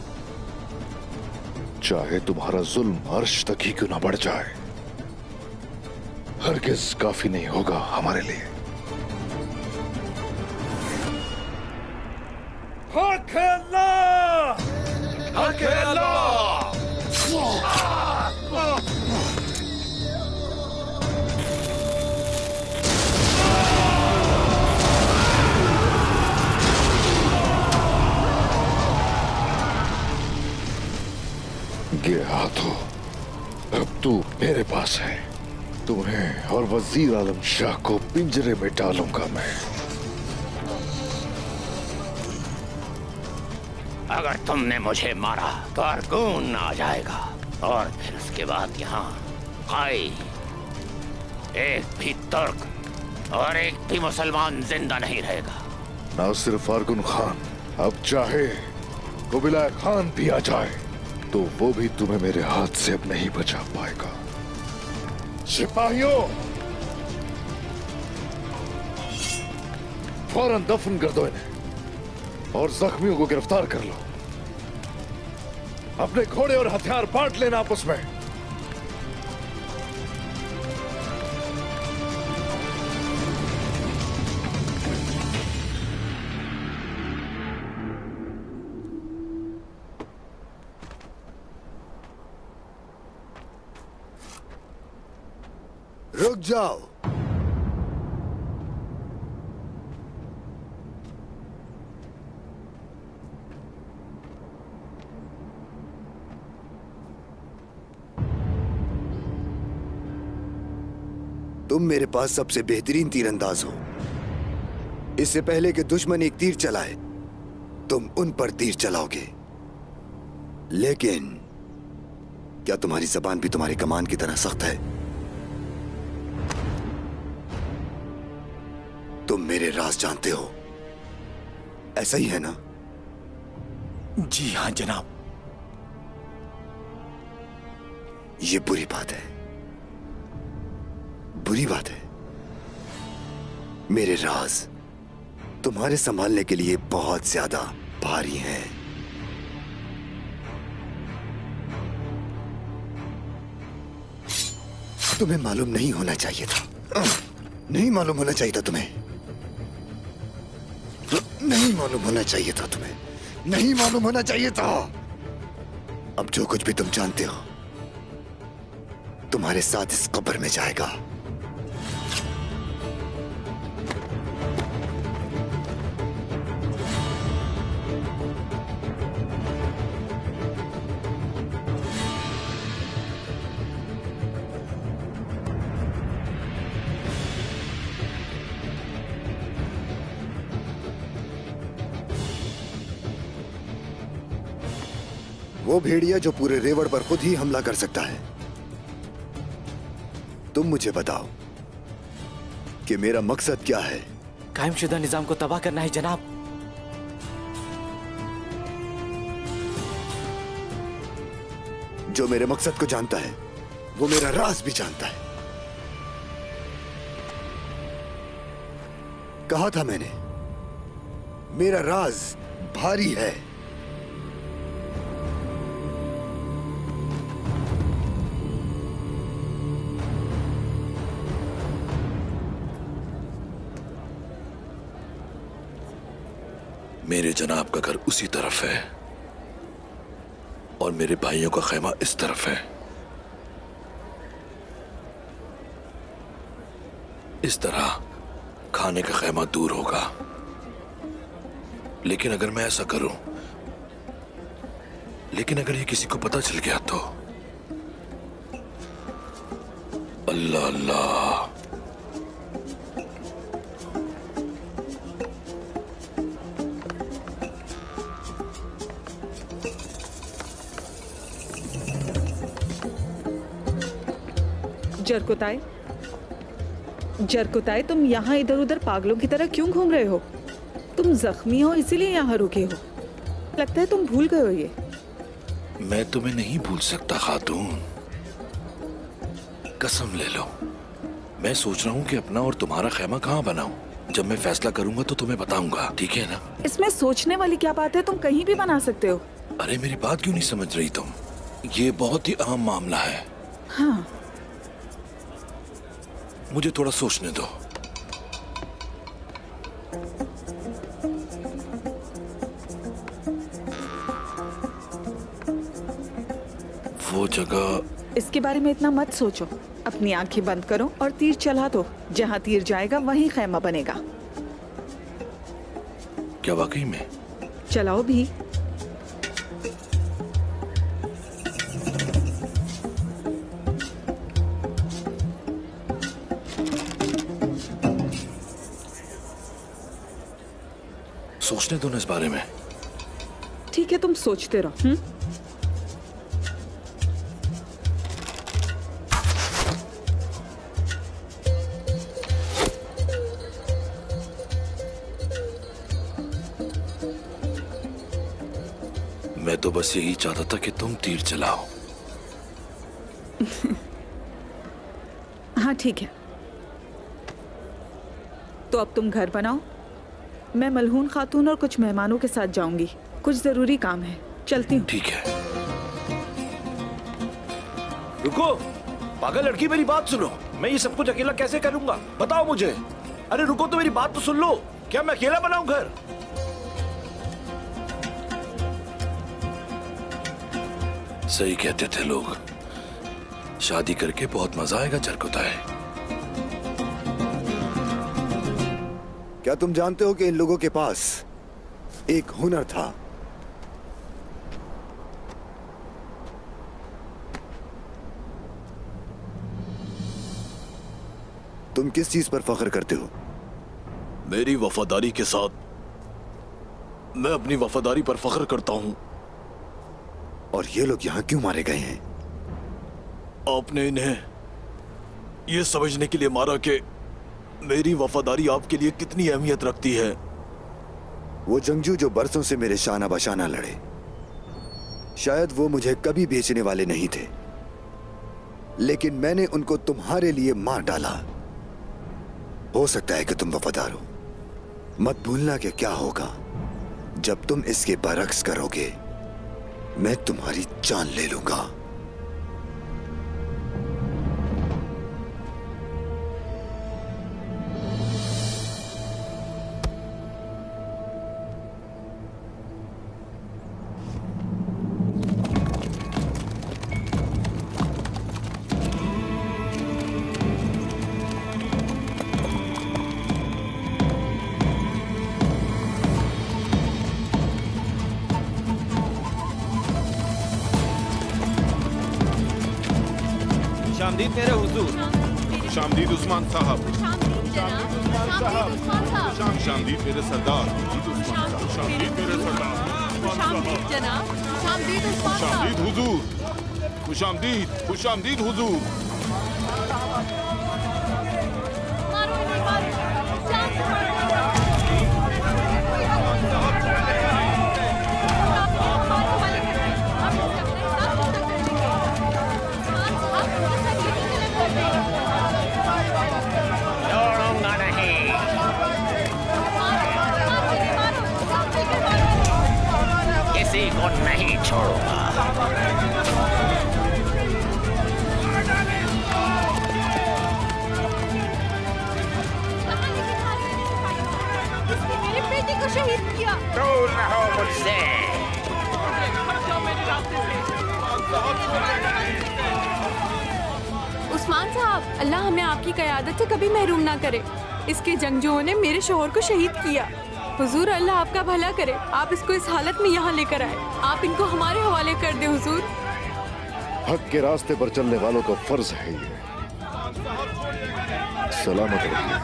चाहे तुम्हारा जुल्म अर्श तक ही क्यों ना बढ़ जाए। हरगिज काफी नहीं होगा हमारे लिए।
हक है अल्लाह, हक है अल्लाह।
ये हाथों, अब तू मेरे पास है। तुम्हें और वजीर आलम शाह को पिंजरे में डालूंगा मैं।
अगर तुमने मुझे मारा तो अरगून आ जाएगा और फिर उसके बाद यहाँ काई, एक भी तुर्क और एक भी मुसलमान जिंदा नहीं रहेगा।
ना सिर्फ फार्गुन खान, अब चाहे कुबिला खान भी आ जाए तो वो भी तुम्हें मेरे हाथ से अब नहीं बचा पाएगा। सिपाहियों, फौरन दफन कर दो इन्हें और जख्मियों को गिरफ्तार कर लो। अपने घोड़े और हथियार बांट लेना आपस में।
रुक जाओ। तुम मेरे पास सबसे बेहतरीन तीरंदाज हो। इससे पहले कि दुश्मन एक तीर चलाए, तुम उन पर तीर चलाओगे। लेकिन क्या तुम्हारी जबान भी तुम्हारी कमान की तरह सख्त है? तुम मेरे राज जानते हो, ऐसा ही है ना?
जी हां जनाब।
ये बुरी बात है, बुरी बात है। मेरे राज तुम्हारे संभालने के लिए बहुत ज्यादा भारी हैं। तुम्हें मालूम नहीं होना चाहिए था, नहीं मालूम होना चाहिए था तुम्हें, नहीं मालूम होना चाहिए था तुम्हें, नहीं मालूम होना चाहिए था। अब जो कुछ भी तुम जानते हो तुम्हारे साथ इस कब्र में जाएगा। वो भेड़िया जो पूरे रेवड़ पर खुद ही हमला कर सकता है। तुम मुझे बताओ कि मेरा मकसद क्या है?
कायमशुदा निजाम को तबाह करना है जनाब।
जो मेरे मकसद को जानता है वो मेरा राज भी जानता है। कहा था मैंने, मेरा राज भारी है।
मेरे जनाब का घर उसी तरफ है और मेरे भाइयों का खैमा इस तरफ है। इस तरह खाने का खैमा दूर होगा। लेकिन अगर मैं ऐसा करूं, लेकिन अगर ये किसी को पता चल गया तो अल्लाह अल्लाह।
जरकुताई, जरकुताई, तुम यहाँ इधर उधर पागलों की तरह क्यों घूम रहे हो? तुम जख्मी हो इसीलिए यहाँ रुके हो। लगता है तुम भूल गए हो ये।
मैं तुम्हें नहीं भूल सकता खातून, कसम ले लो। मैं सोच रहा हूँ कि अपना और तुम्हारा खैमा कहाँ बनाऊं। जब मैं फैसला करूंगा तो तुम्हें बताऊंगा, ठीक है ना?
इसमें सोचने वाली क्या बात है? तुम कहीं भी बना सकते हो।
अरे मेरी बात क्यों नहीं समझ रही तुम? ये बहुत ही अहम मामला है।
हाँ,
मुझे थोड़ा सोचने दो। वो जगह,
इसके बारे में इतना मत सोचो। अपनी आंखें बंद करो और तीर चला दो। जहाँ तीर जाएगा वहीं खैमा बनेगा।
क्या वाकई में?
चलाओ भी।
सोचने दो ना इस बारे में।
ठीक है, तुम सोचते रहो। हम्म?
तो बस यही चाहता था कि तुम तीर चलाओ।
हाँ ठीक है, तो अब तुम घर बनाओ। मैं मलहून खातून और कुछ मेहमानों के साथ जाऊंगी, कुछ जरूरी काम है, चलती हूँ।
ठीक है।
रुको, पागल लड़की, मेरी बात सुनो। मैं ये सब कुछ अकेला कैसे करूंगा, बताओ मुझे। अरे रुको तो मेरी बात तो सुन लो। क्या मैं अकेला बनाऊं घर?
सही कहते थे लोग, शादी करके बहुत मजा आएगा चरकुताए।
क्या तुम जानते हो कि इन लोगों के पास एक हुनर था? तुम किस चीज पर फख्र करते हो?
मेरी वफादारी के साथ मैं अपनी वफादारी पर फख्र करता हूं।
और ये लोग यहां क्यों मारे गए हैं?
आपने इन्हें यह समझने के लिए मारा कि मेरी वफादारी आपके लिए कितनी अहमियत रखती है।
वो जंगजू जो बरसों से मेरे शाना बशाना लड़े, शायद वो मुझे कभी बेचने वाले नहीं थे, लेकिन मैंने उनको तुम्हारे लिए मार डाला। हो सकता है कि तुम वफादार हो, मत भूलना कि क्या होगा जब तुम इसके बरक्स करोगे। मैं तुम्हारी जान ले लूंगा।
खुशामदीद मेरे हुजूर। खुशामदीद उस्मान साहब। खुशामदीद मेरे सरदार। खुशामदीद मेरे सरदार। खुशामदीद हुजूर। खुशामदीद खुशामदीद हुजूर।
छोड़ूंगा नहीं। किसी को नहीं छोड़ूंगा।
मेरे बेटे को शहीद किया।
दूर रहो मुझसे।
उस्मान साहब, अल्लाह हमें आपकी क़यादत से कभी महरूम ना करे। इसके जंगजुओं ने मेरे शोहर को शहीद किया। हुजूर, अल्लाह आपका भला करे। आप इसको इस हालत में यहाँ लेकर आए। आप इनको हमारे हवाले कर दे हुजूर।
हक के रास्ते पर चलने वालों का फर्ज है ये। सलामत रहिए।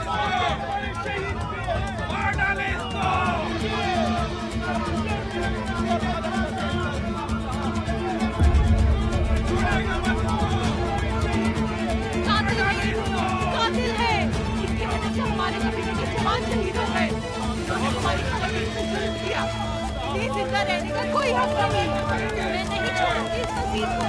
कातिल है। इसकी वजह से हमारे कबीले के जवान शहीद हो गए। उन्होंने हमारी खबर में जुल्म किया। ये जिंदा रहने का कोई हक नहीं। मैं नहीं छोड़ूंगी इस नसीब को।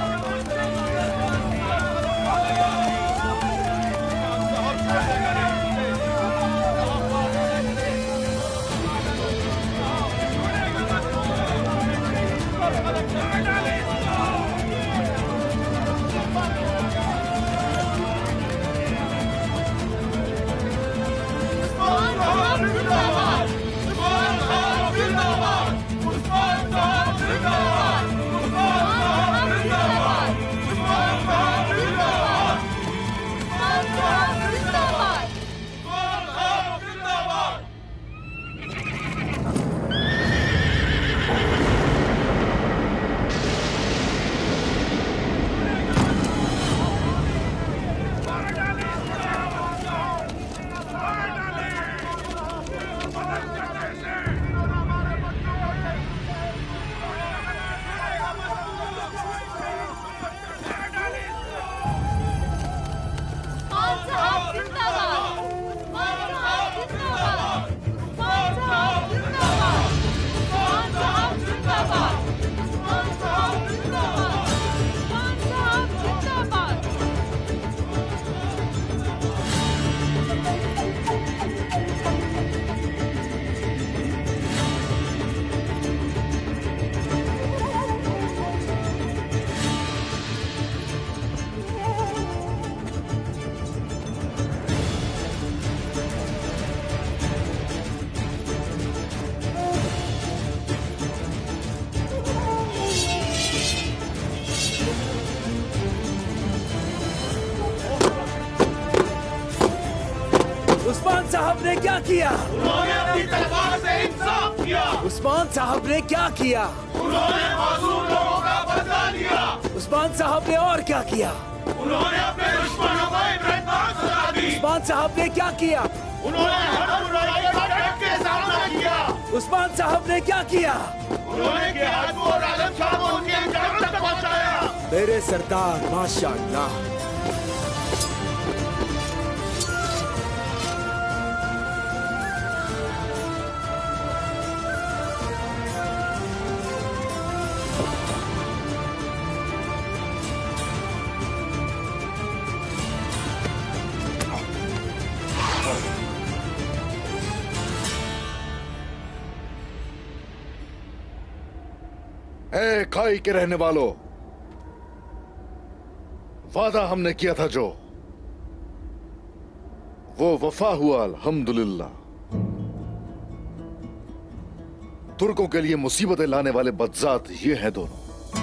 साहब ने क्या किया?
उन्होंने अपनी तलवार से इंसाफ किया।
उस्मान साहब ने क्या किया?
उन्होंने मासूम लोगों का बदला लिया।
उस्मान साहब ने और क्या किया?
उन्होंने अपने दुश्मनों को इब्रतनाक सजा दी।
उस्मान साहब ने क्या किया?
उन्होंने हर बुराई का डट के सामना किया।
उस्मान साहब ने क्या किया?
उन्होंने गियात को और आलम शाह को उनके अंजाम तक पहुंचाया।
मेरे सरदार माशाअल्लाह।
ए खाई के रहने वालों, वादा हमने किया था जो, वो वफा हुआ अल्हम्दुलिल्लाह। तुर्कों के लिए मुसीबतें लाने वाले बदजात ये हैं दोनों।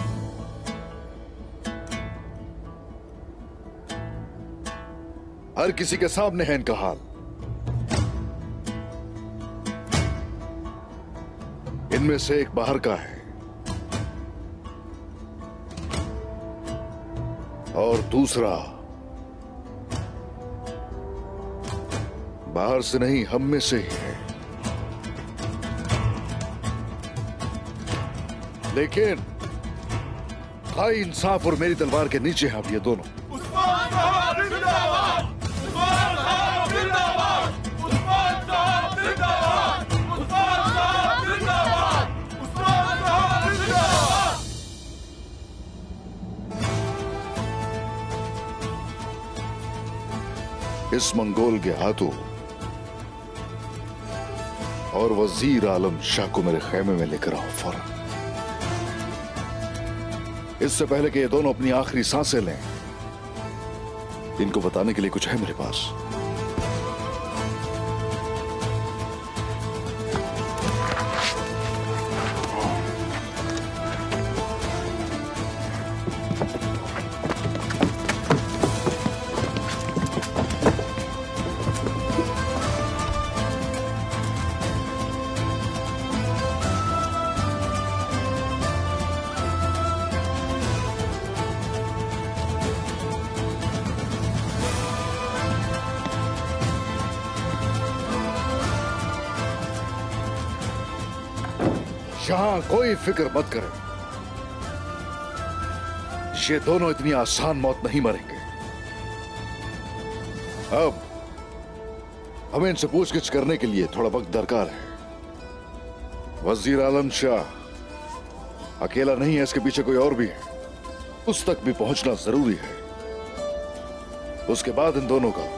हर किसी के सामने है इनका हाल। इनमें से एक बाहर का है और दूसरा बाहर से नहीं, हम में से ही है। लेकिन खाई इंसाफ और मेरी तलवार के नीचे हैं अब ये दोनों।
उस्मान साहब जिंदाबाद! उस्मान साहब जिंदाबाद! उस्मान साहब जिंदाबाद! उस्मान साहब जिंदाबाद! उस्मान साहब जिंदाबाद!
इस मंगोल के हाथों और वजीर आलम शाह को मेरे खेमे में लेकर आओ फौरन। इससे पहले कि ये दोनों अपनी आखिरी सांसें लें, इनको बताने के लिए कुछ है मेरे पास। यहां कोई फिक्र मत करें, ये दोनों इतनी आसान मौत नहीं मरेंगे। अब हमें इनसे पूछगिछ करने के लिए थोड़ा वक्त दरकार है। वजीर आलम शाह अकेला नहीं है, इसके पीछे कोई और भी है, उस तक भी पहुंचना जरूरी है। उसके बाद इन दोनों का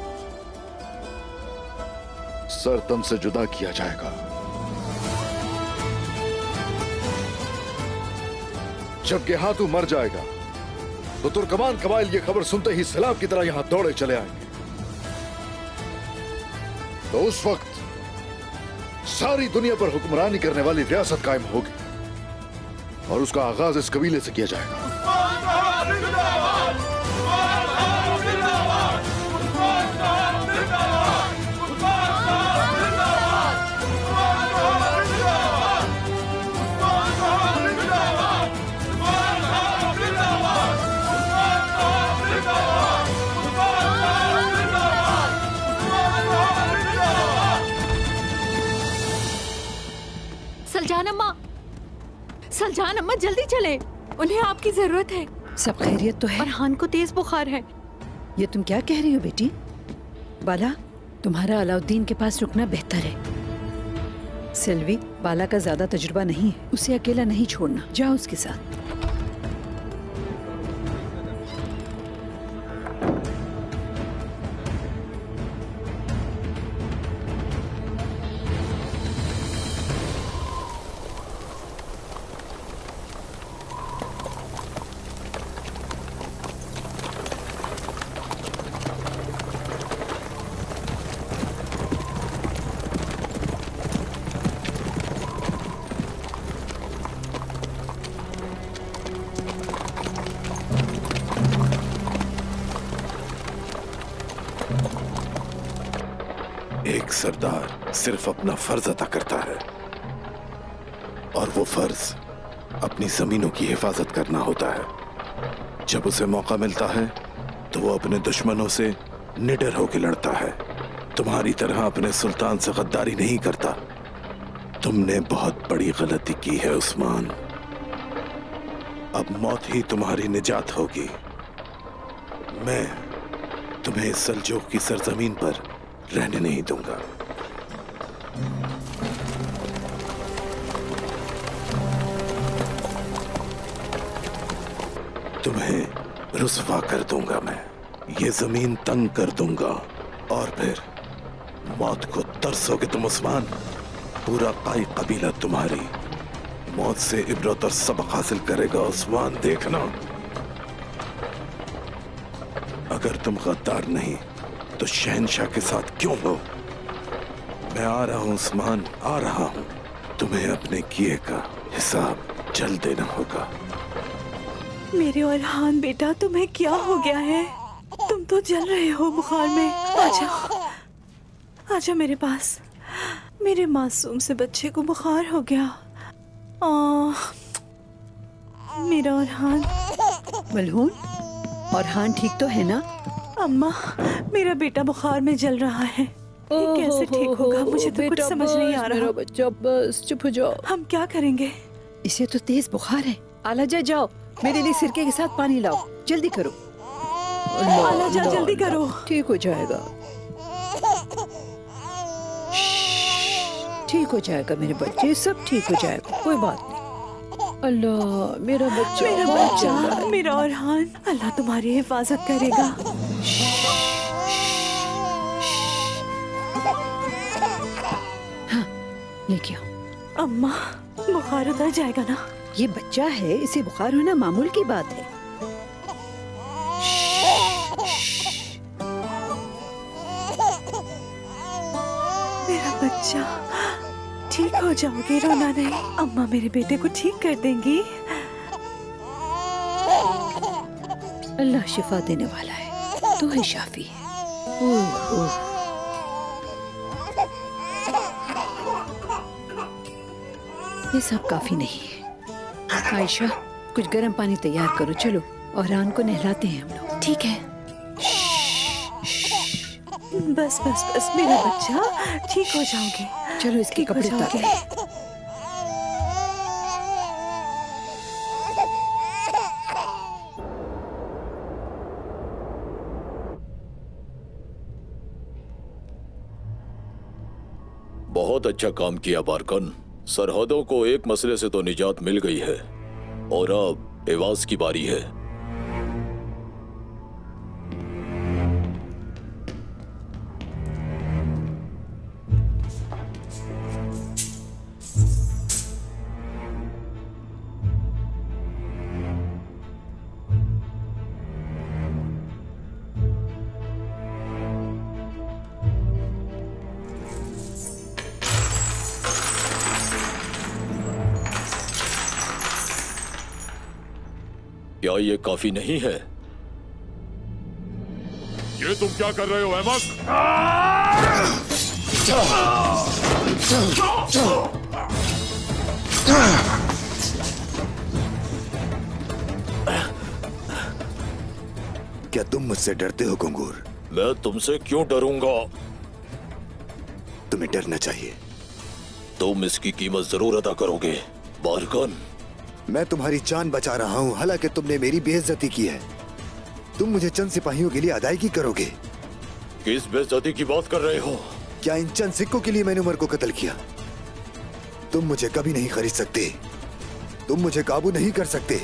सर तन से जुदा किया जाएगा। जब गेहातू मर जाएगा तो तुर्कमान कबाइल ये खबर सुनते ही सैलाब की तरह यहां दौड़े चले आएंगे। तो उस वक्त सारी दुनिया पर हुक्मरानी करने वाली रियासत कायम होगी और उसका आगाज इस कबीले से किया जाएगा।
सलजान अम्मा, सलजान अम्मा जल्दी चले, उन्हें आपकी जरूरत है।
सब खैरियत तो है?
फरहान को तेज बुखार है।
ये तुम क्या कह रही हो बेटी? बाला, तुम्हारा अलाउद्दीन के पास रुकना बेहतर है। सेल्वी, बाला का ज्यादा तजुर्बा नहीं है, उसे अकेला नहीं छोड़ना, जाओ उसके साथ।
सरदार सिर्फ अपना फर्ज अदा करता है, और वो फर्ज अपनी जमीनों की हिफाजत करना होता है। जब उसे मौका मिलता है तो वो अपने दुश्मनों से निडर होकर लड़ता है। तुम्हारी तरह अपने सुल्तान से गद्दारी नहीं करता। तुमने बहुत बड़ी गलती की है उस्मान। अब मौत ही तुम्हारी निजात होगी। मैं तुम्हें इस सल्जूक की सरजमीन पर रहने नहीं दूंगा। तुम्हें रुस्वा कर दूंगा मैं, ये जमीन तंग कर दूंगा, और फिर मौत को तरसोगे तुम उस्मान। पूरा काई कबीला तुम्हारी मौत से इबरत और सबक हासिल करेगा उस्मान, देखना। अगर तुम गद्दार नहीं तो शहनशाह के साथ क्यों हो? मैं आ रहा हूं उस्मान, आ रहा हूं। तुम्हें अपने किए का हिसाब जल्द देना होगा।
मेरे औरहान बेटा, तुम्हें क्या हो गया है? तुम तो जल रहे हो बुखार में। आजा, आजा मेरे पास। मेरे मासूम से बच्चे को बुखार हो गया। आ, मेरा औरहान।
मलहून, औरहान ठीक तो है ना?
अम्मा, मेरा बेटा बुखार में जल रहा है। ये कैसे ठीक होगा? मुझे तो कुछ समझ नहीं आ रहा।
मेरा बच्चा, बस चुप हो जाओ।
हम क्या करेंगे?
इसे तो तेज बुखार है। आलाजा, जाओ मेरे लिए सिरके के साथ पानी लाओ, जल्दी करो।
आलाजा, जल्दी करो।
ठीक हो जाएगा, ठीक हो जाएगा मेरे बच्चे, सब ठीक हो जाएगा, कोई बात नहीं। अल्लाह, मेरा बच्चा,
मेरा बच्चा, मेरा औरहान, अल्लाह तुम्हारी हिफाजत करेगा।
हाँ, लेके आओ।
अम्मा, बुखार उतर जाएगा ना?
ये बच्चा है, इसे बुखार होना मामूल की बात है।
मेरा बच्चा, ठीक हो जाओगे, रोना नहीं। अम्मा मेरे बेटे को ठीक कर देंगी।
अल्लाह शिफा देने वाला है, तो है शाफी है। ओह, ओह। ये सब काफी नहीं है। आयशा, कुछ गर्म पानी तैयार करो, चलो। और रान को नहलाते हैं हम लोग।
ठीक है।
बस बस बस मेरा बच्चा, ठीक हो जाओगे।
चलो इसके कपड़े उतारो।
बहुत अच्छा काम किया बारकन। सरहदों को एक मसले से तो निजात मिल गई है, और अब एवाज की बारी है। क्या ये काफी नहीं है?
ये तुम क्या कर रहे हो अहमद?
क्या तुम मुझसे डरते हो गंगूर?
मैं तुमसे क्यों डरूंगा?
तुम्हें डरना चाहिए।
तुम इसकी कीमत जरूर अदा करोगे बारकन।
मैं तुम्हारी जान बचा रहा हूँ, हालांकि तुमने मेरी बेइज्जती की है। तुम मुझे चंद सिपाहियों के लिए अदायगी करोगे?
किस बेइज्जती की बात कर रहे हो?
क्या इन चंद सिक्कों के लिए मैंने उमर को कत्ल किया? तुम मुझे कभी नहीं खरीद सकते, तुम मुझे काबू नहीं कर सकते।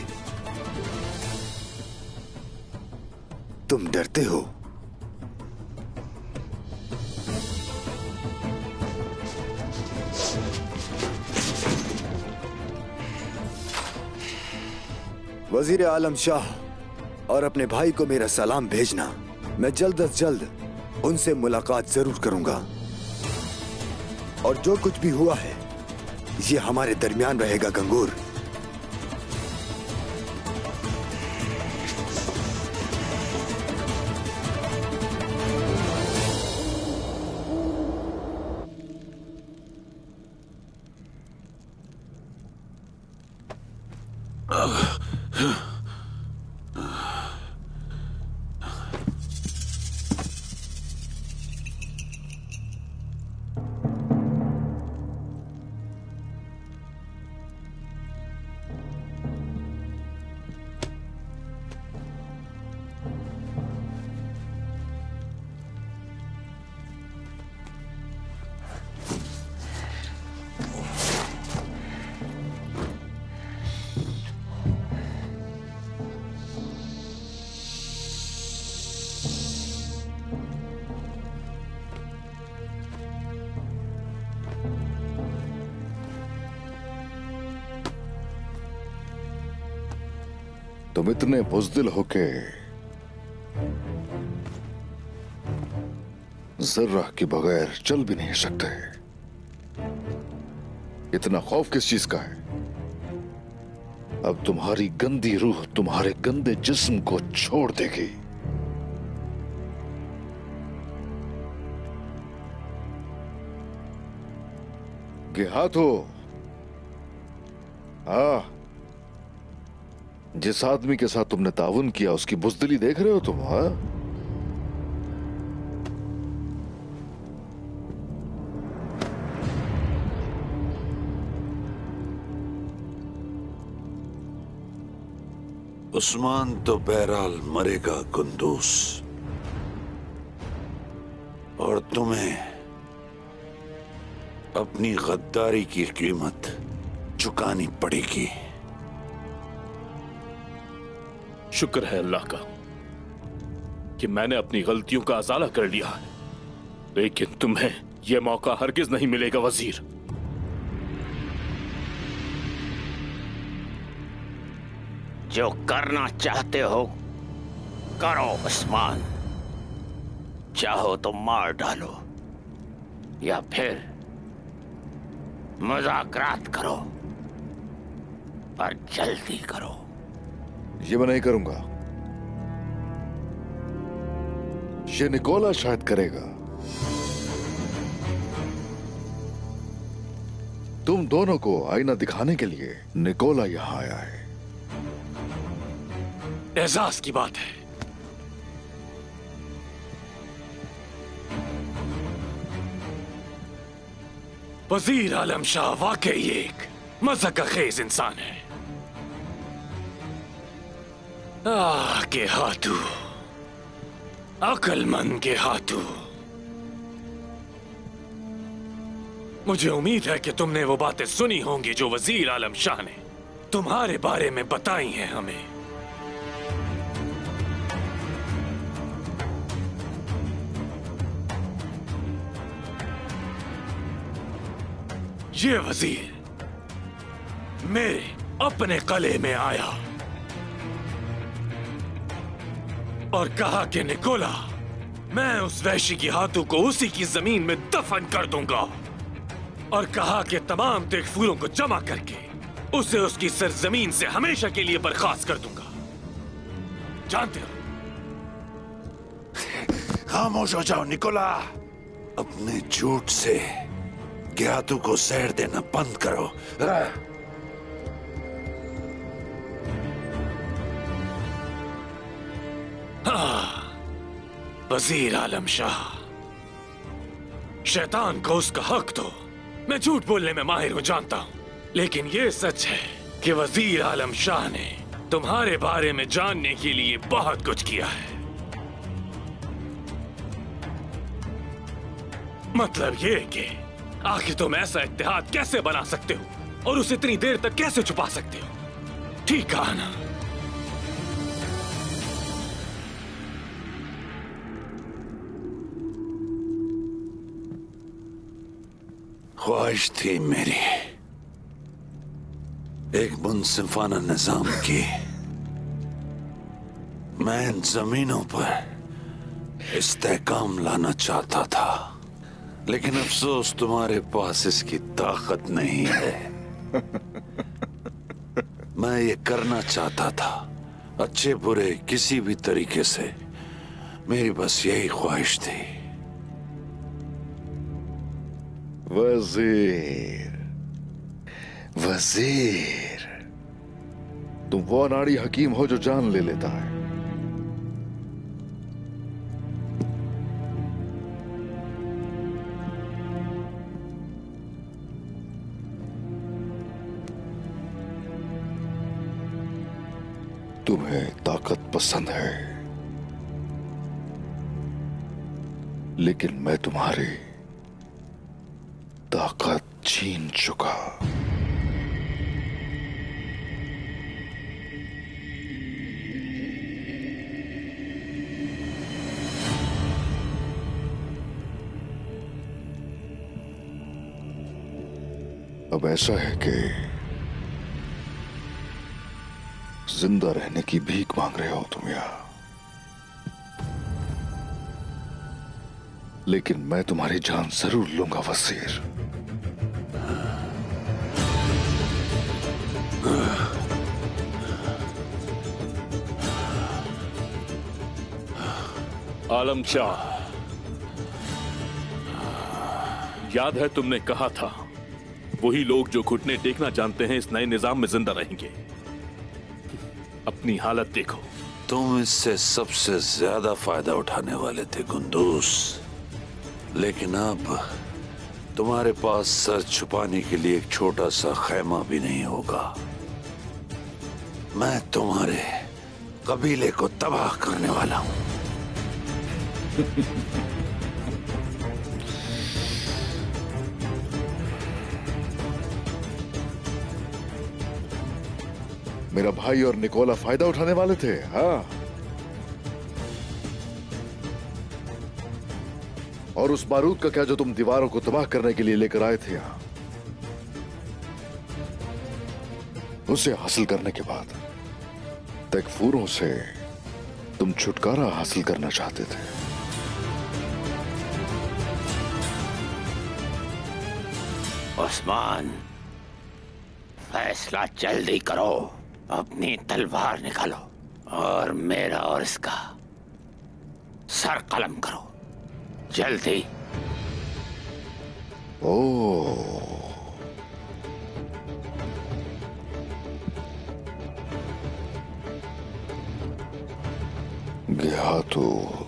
तुम डरते हो। वजीर आलम शाह और अपने भाई को मेरा सलाम भेजना। मैं जल्द अज जल्द उनसे मुलाकात जरूर करूंगा, और जो कुछ भी हुआ है ये हमारे दरमियान रहेगा गंगूर।
तुम इतने बुज़दिल होके जर्रा के बगैर चल भी नहीं सकते। इतना खौफ किस चीज का है? अब तुम्हारी गंदी रूह तुम्हारे गंदे जिस्म को छोड़ देगी। के हाथ हो। हाँ, जिस आदमी के साथ तुमने ताउन किया उसकी बुज़दिली देख रहे हो तुम? हाँ,
उस्मान तो बहरहाल मरेगा कुंदूस, और तुम्हें अपनी गद्दारी की कीमत चुकानी पड़ेगी।
शुक्र है अल्लाह का कि मैंने अपनी गलतियों का अजाला कर लिया है, लेकिन तुम्हें यह मौका हरगिज नहीं मिलेगा वजीर।
जो करना चाहते हो करो उस्मान, चाहो तो मार डालो या फिर मुज़ाकरात करो, पर जल्दी करो।
ये मैं नहीं करूंगा, ये निकोला शायद करेगा। तुम दोनों को आईना दिखाने के लिए निकोला यहां आया है।
एजाज की बात है। वजीर आलम शाह वाकई एक मज़ाक खेज इंसान है। आह के हाथू, अक्लमंद के हाथू। मुझे उम्मीद है कि तुमने वो बातें सुनी होंगी जो वजीर आलम शाह ने तुम्हारे बारे में बताई हैं हमें। ये वजीर मेरे अपने कले में आया और कहा कि निकोला, मैं उस वैशी की हाथों को उसी की जमीन में दफन कर दूंगा, और कहा कि तमाम तेगफूरों को जमा करके उसे उसकी सरजमीन से हमेशा के लिए बर्खास्त कर दूंगा। जानते हो?
खामोश हो जाओ निकोला, अपने झूठ से ज्ञातु को जहर देना बंद करो।
हाँ, वजीर आलम शाह, शैतान को उसका हक दो। मैं झूठ बोलने में माहिर हूं, जानता हूं, लेकिन यह सच है कि वजीर आलम शाह ने तुम्हारे बारे में जानने के लिए बहुत कुछ किया है। मतलब यह कि आखिर तुम ऐसा इत्तेहाद कैसे बना सकते हो और उसे इतनी देर तक कैसे छुपा सकते हो? ठीक कहा ना?
ख्वाहिश थी मेरी एक मुनसिफाना निजाम की। मैं इन जमीनों पर इस्तेहकाम लाना चाहता था, लेकिन अफसोस तुम्हारे पास इसकी ताकत नहीं है। मैं ये करना चाहता था, अच्छे बुरे किसी भी तरीके से। मेरी बस यही ख्वाहिश थी।
वजीर, वजीर, तुम वो अनाड़ी हकीम हो जो जान ले लेता है। तुम्हें ताकत पसंद है, लेकिन मैं तुम्हारी ताकत छीन चुका। अब ऐसा है कि जिंदा रहने की भीख मांग रहे हो तुम यहाँ, लेकिन मैं तुम्हारी जान जरूर लूंगा वजीर।
आलम शाह, याद है तुमने कहा था वही लोग जो घुटने टेकना जानते हैं इस नए निजाम में जिंदा रहेंगे। अपनी हालत देखो।
तुम इससे सबसे ज्यादा फायदा उठाने वाले थे कुंदूस, लेकिन अब तुम्हारे पास सर छुपाने के लिए एक छोटा सा खैमा भी नहीं होगा। मैं तुम्हारे कबीले को तबाह करने वाला हूं।
मेरा भाई और निकोला फायदा उठाने वाले थे, हाँ। और उस बारूद का क्या जो तुम दीवारों को तबाह करने के लिए लेकर आए थे यहां, उसे हासिल करने के बाद तकफूरों से तुम छुटकारा हासिल करना चाहते थे।
उस्मान, फैसला जल्दी करो। अपनी तलवार निकालो और मेरा और इसका सर कलम करो, जल्दी।
ओ गया तो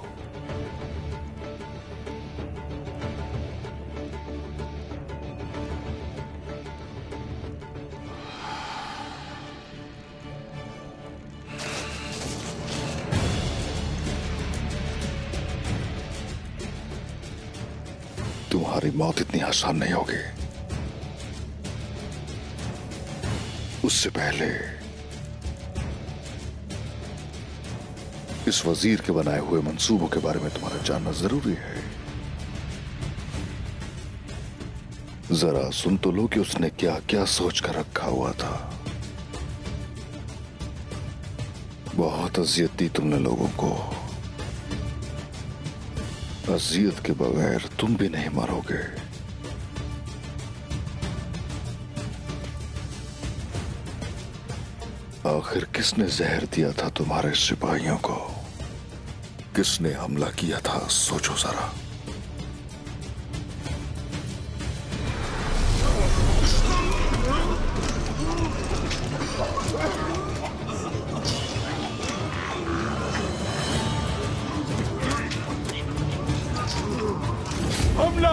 तुम्हारी मौत इतनी आसान नहीं होगी। उससे पहले इस वजीर के बनाए हुए मंसूबों के बारे में तुम्हारा जानना जरूरी है। जरा सुन तो लो कि उसने क्या क्या सोच कर रखा हुआ था। बहुत अजियत दी तुमने लोगों को। अजियत के बगैर तुम भी नहीं मरोगे। आखिर किसने जहर दिया था तुम्हारे सिपाहियों को? किसने हमला किया था? सोचो जरा।
हमला!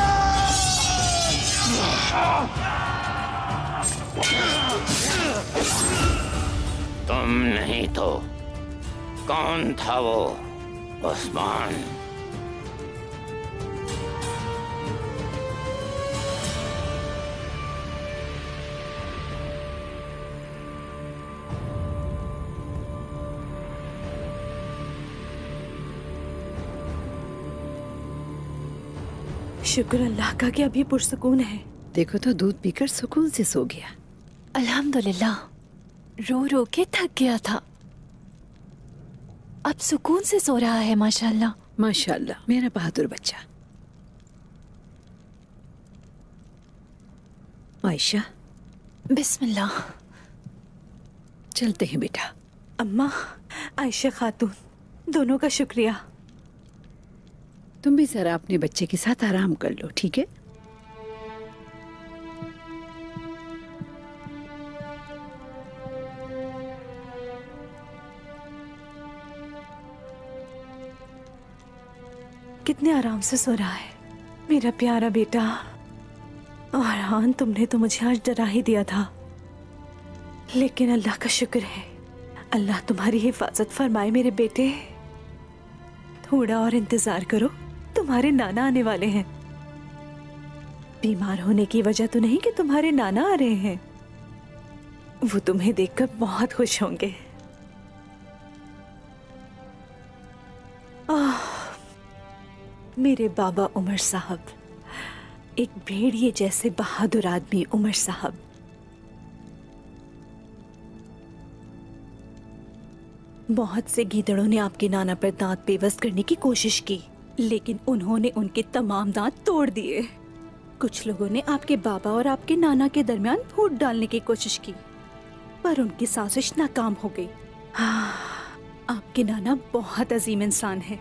तुम नहीं तो कौन था वो उस्मान?
शुक्र अल्लाह का कि अभी पुरसुकून है।
देखो तो दूध पीकर सुकून से सो गया।
अल्हम्दुलिल्लाह, रो रो के थक गया था, अब सुकून से सो रहा है। माशाल्लाह
माशाल्लाह, मेरा बहादुर बच्चा। आयशा,
बिस्मिल्लाह।
चलते हैं बेटा।
अम्मा, आयशा खातून, दोनों का शुक्रिया।
तुम भी जरा अपने बच्चे के साथ आराम कर लो, ठीक है?
कितने आराम से सो रहा है मेरा प्यारा बेटा। और हाँ, तुमने तो मुझे आज डरा ही दिया था, लेकिन अल्लाह का शुक्र है, अल्लाह तुम्हारी हिफाजत फरमाए मेरे बेटे। थोड़ा और इंतजार करो, तुम्हारे नाना आने वाले हैं। बीमार होने की वजह तो नहीं कि तुम्हारे नाना आ रहे हैं, वो तुम्हें देखकर बहुत खुश होंगे। आह, मेरे बाबा उमर साहब, एक भेड़िए जैसे बहादुर आदमी उमर साहब। बहुत से गीदड़ों ने आपके नाना पर दांत पेवस्त करने की कोशिश की, लेकिन उन्होंने उनके तमाम दांत तोड़ दिए। कुछ लोगों ने आपके बाबा और आपके नाना के दरमियान फूट डालने की कोशिश की, पर उनकी साजिश नाकाम हो गई। हाँ, आपके नाना बहुत अजीम इंसान है।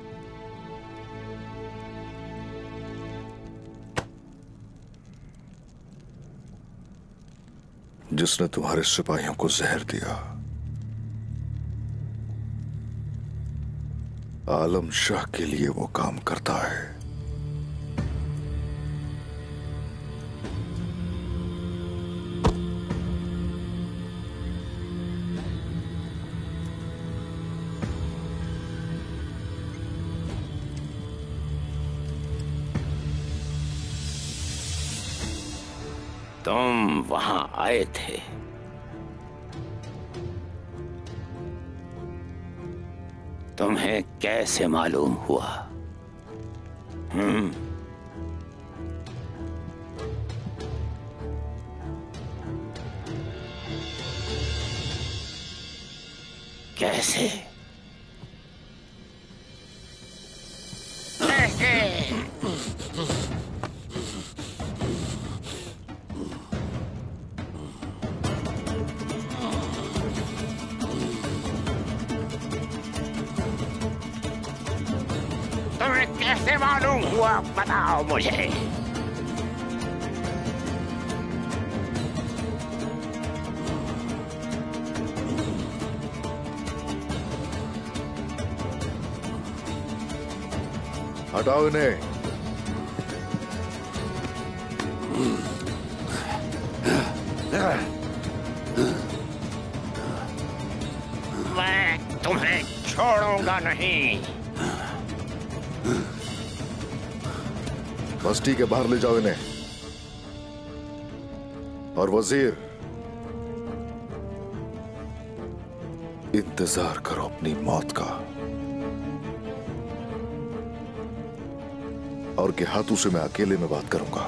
जिसने तुम्हारे सिपाहियों को जहर दिया आलम शाह के लिए वो काम करता है।
तुम वहां आए थे, तुम्हें कैसे मालूम हुआ? हम्म कैसे? तुम्हें कैसे मालूम हुआ? बताओ मुझे।
हटाओ इन्हें।
मैं तुम्हें छोड़ूंगा नहीं।
बस्ती के बाहर ले जाओ इन्हें। और वजीर, इंतजार करो अपनी मौत का। और के हाथों से मैं अकेले में बात करूंगा।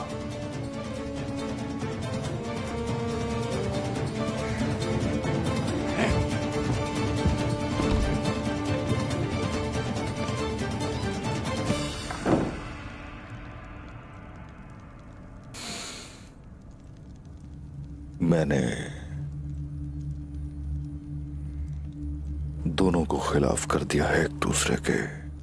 मैंने दोनों को खिलाफ कर दिया है एक दूसरे के।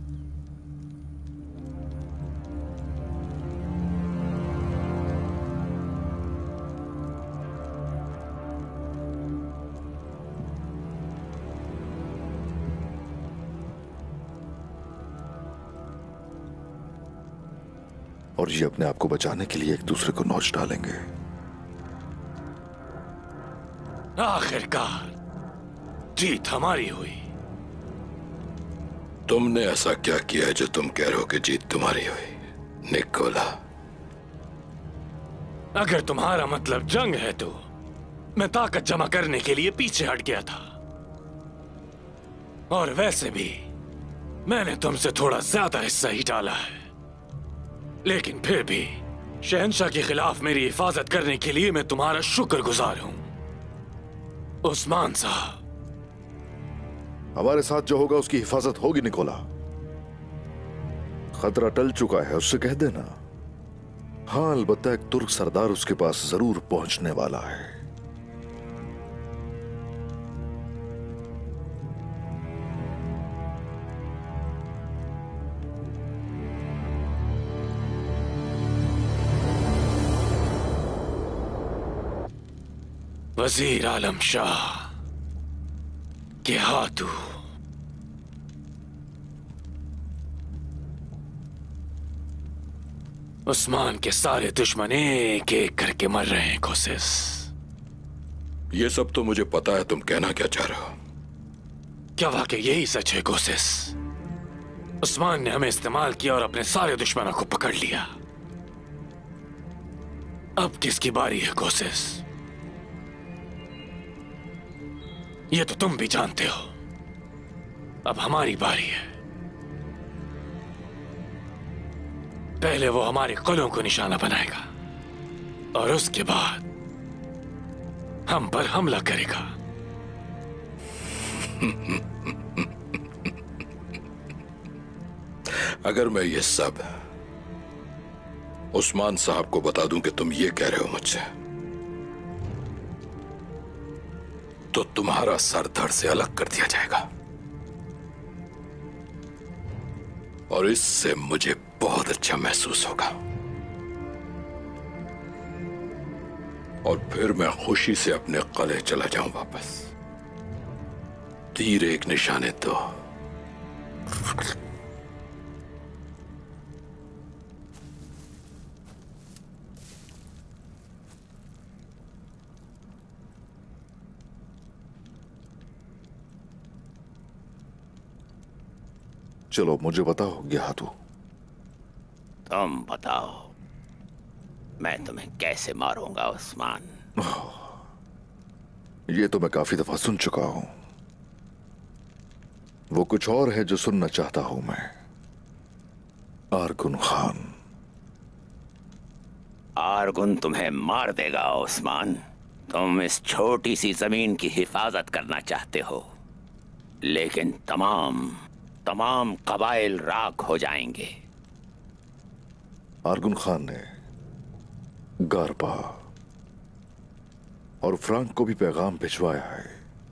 और ये अपने आप को बचाने के लिए एक दूसरे को नोच डालेंगे।
आखिरकार जीत हमारी हुई।
तुमने ऐसा क्या किया है जो तुम कह रहे हो कि जीत तुम्हारी हुई, निकोला?
अगर तुम्हारा मतलब जंग है तो मैं ताकत जमा करने के लिए पीछे हट गया था। और वैसे भी मैंने तुमसे थोड़ा ज्यादा हिस्सा ही डाला है। लेकिन फिर भी शहंशाह के खिलाफ मेरी हिफाजत करने के लिए मैं तुम्हारा शुक्रगुजार हूं, उस्मान साहब।
हमारे साथ जो होगा उसकी हिफाजत होगी निकोला। खतरा टल चुका है, उससे कह देना। हाँ, अलबत्ता एक तुर्क सरदार उसके पास जरूर पहुंचने वाला है।
वजीर आलम शाह के हाथों उस्मान के सारे दुश्मन एक एक करके मर रहे हैं। कोशिश
ये सब तो मुझे पता है, तुम कहना क्या चाह रहे हो?
क्या वाकई यही सच है? कोशिश उस्मान ने हमें इस्तेमाल किया और अपने सारे दुश्मनों को पकड़ लिया। अब किसकी बारी है? कोशिश ये तो तुम भी जानते हो। अब हमारी बारी है। पहले वो हमारे कुलों को निशाना बनाएगा और उसके बाद हम पर हमला करेगा।
अगर मैं ये सब उस्मान साहब को बता दूं कि तुम ये कह रहे हो मुझसे, तो तुम्हारा सर धड़ से अलग कर दिया जाएगा और इससे मुझे बहुत अच्छा महसूस होगा और फिर मैं खुशी से अपने कले चला जाऊं वापस। तीर एक निशाने तो
चलो मुझे बताओ गेहातू।
तुम बताओ मैं तुम्हें कैसे मारूंगा उस्मान।
ये तो मैं काफी दफा सुन चुका हूं। वो कुछ और है जो सुनना चाहता हूं मैं। आरगुन खान।
आरगुन तुम्हें मार देगा उस्मान। तुम इस छोटी सी जमीन की हिफाजत करना चाहते हो, लेकिन तमाम तमाम कबाइल राख हो जाएंगे।
आरगुन खान ने गारपा और फ्रांक को भी पैगाम भिजवाया है।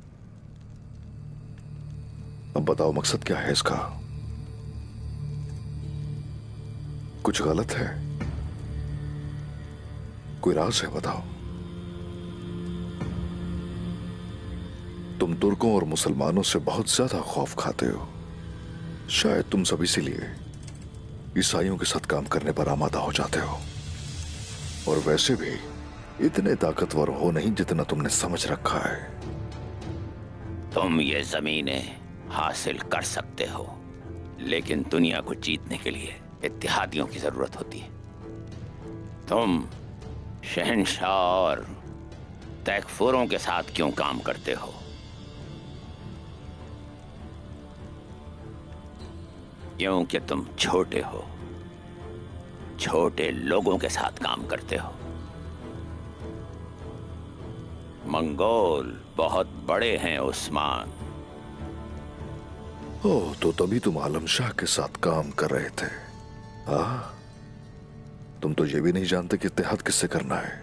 अब बताओ मकसद क्या है इसका? कुछ गलत है? कोई राज है? बताओ। तुम तुर्कों और मुसलमानों से बहुत ज्यादा खौफ खाते हो। शायद तुम सब इसीलिए ईसाइयों के साथ काम करने पर आमादा हो जाते हो। और वैसे भी इतने ताकतवर हो नहीं जितना तुमने समझ रखा है।
तुम ये जमीनें हासिल कर सकते हो, लेकिन दुनिया को जीतने के लिए इत्तेहादियों की जरूरत होती है। तुम शहंशाह और तैकफुरों के साथ क्यों काम करते हो? क्योंकि तुम छोटे हो, छोटे लोगों के साथ काम करते हो। मंगोल बहुत बड़े हैं उस्मान।
ओह, तो तभी तुम आलम शाह के साथ काम कर रहे थे। हाँ, तुम तो ये भी नहीं जानते कि इत्तेहाद किससे करना है।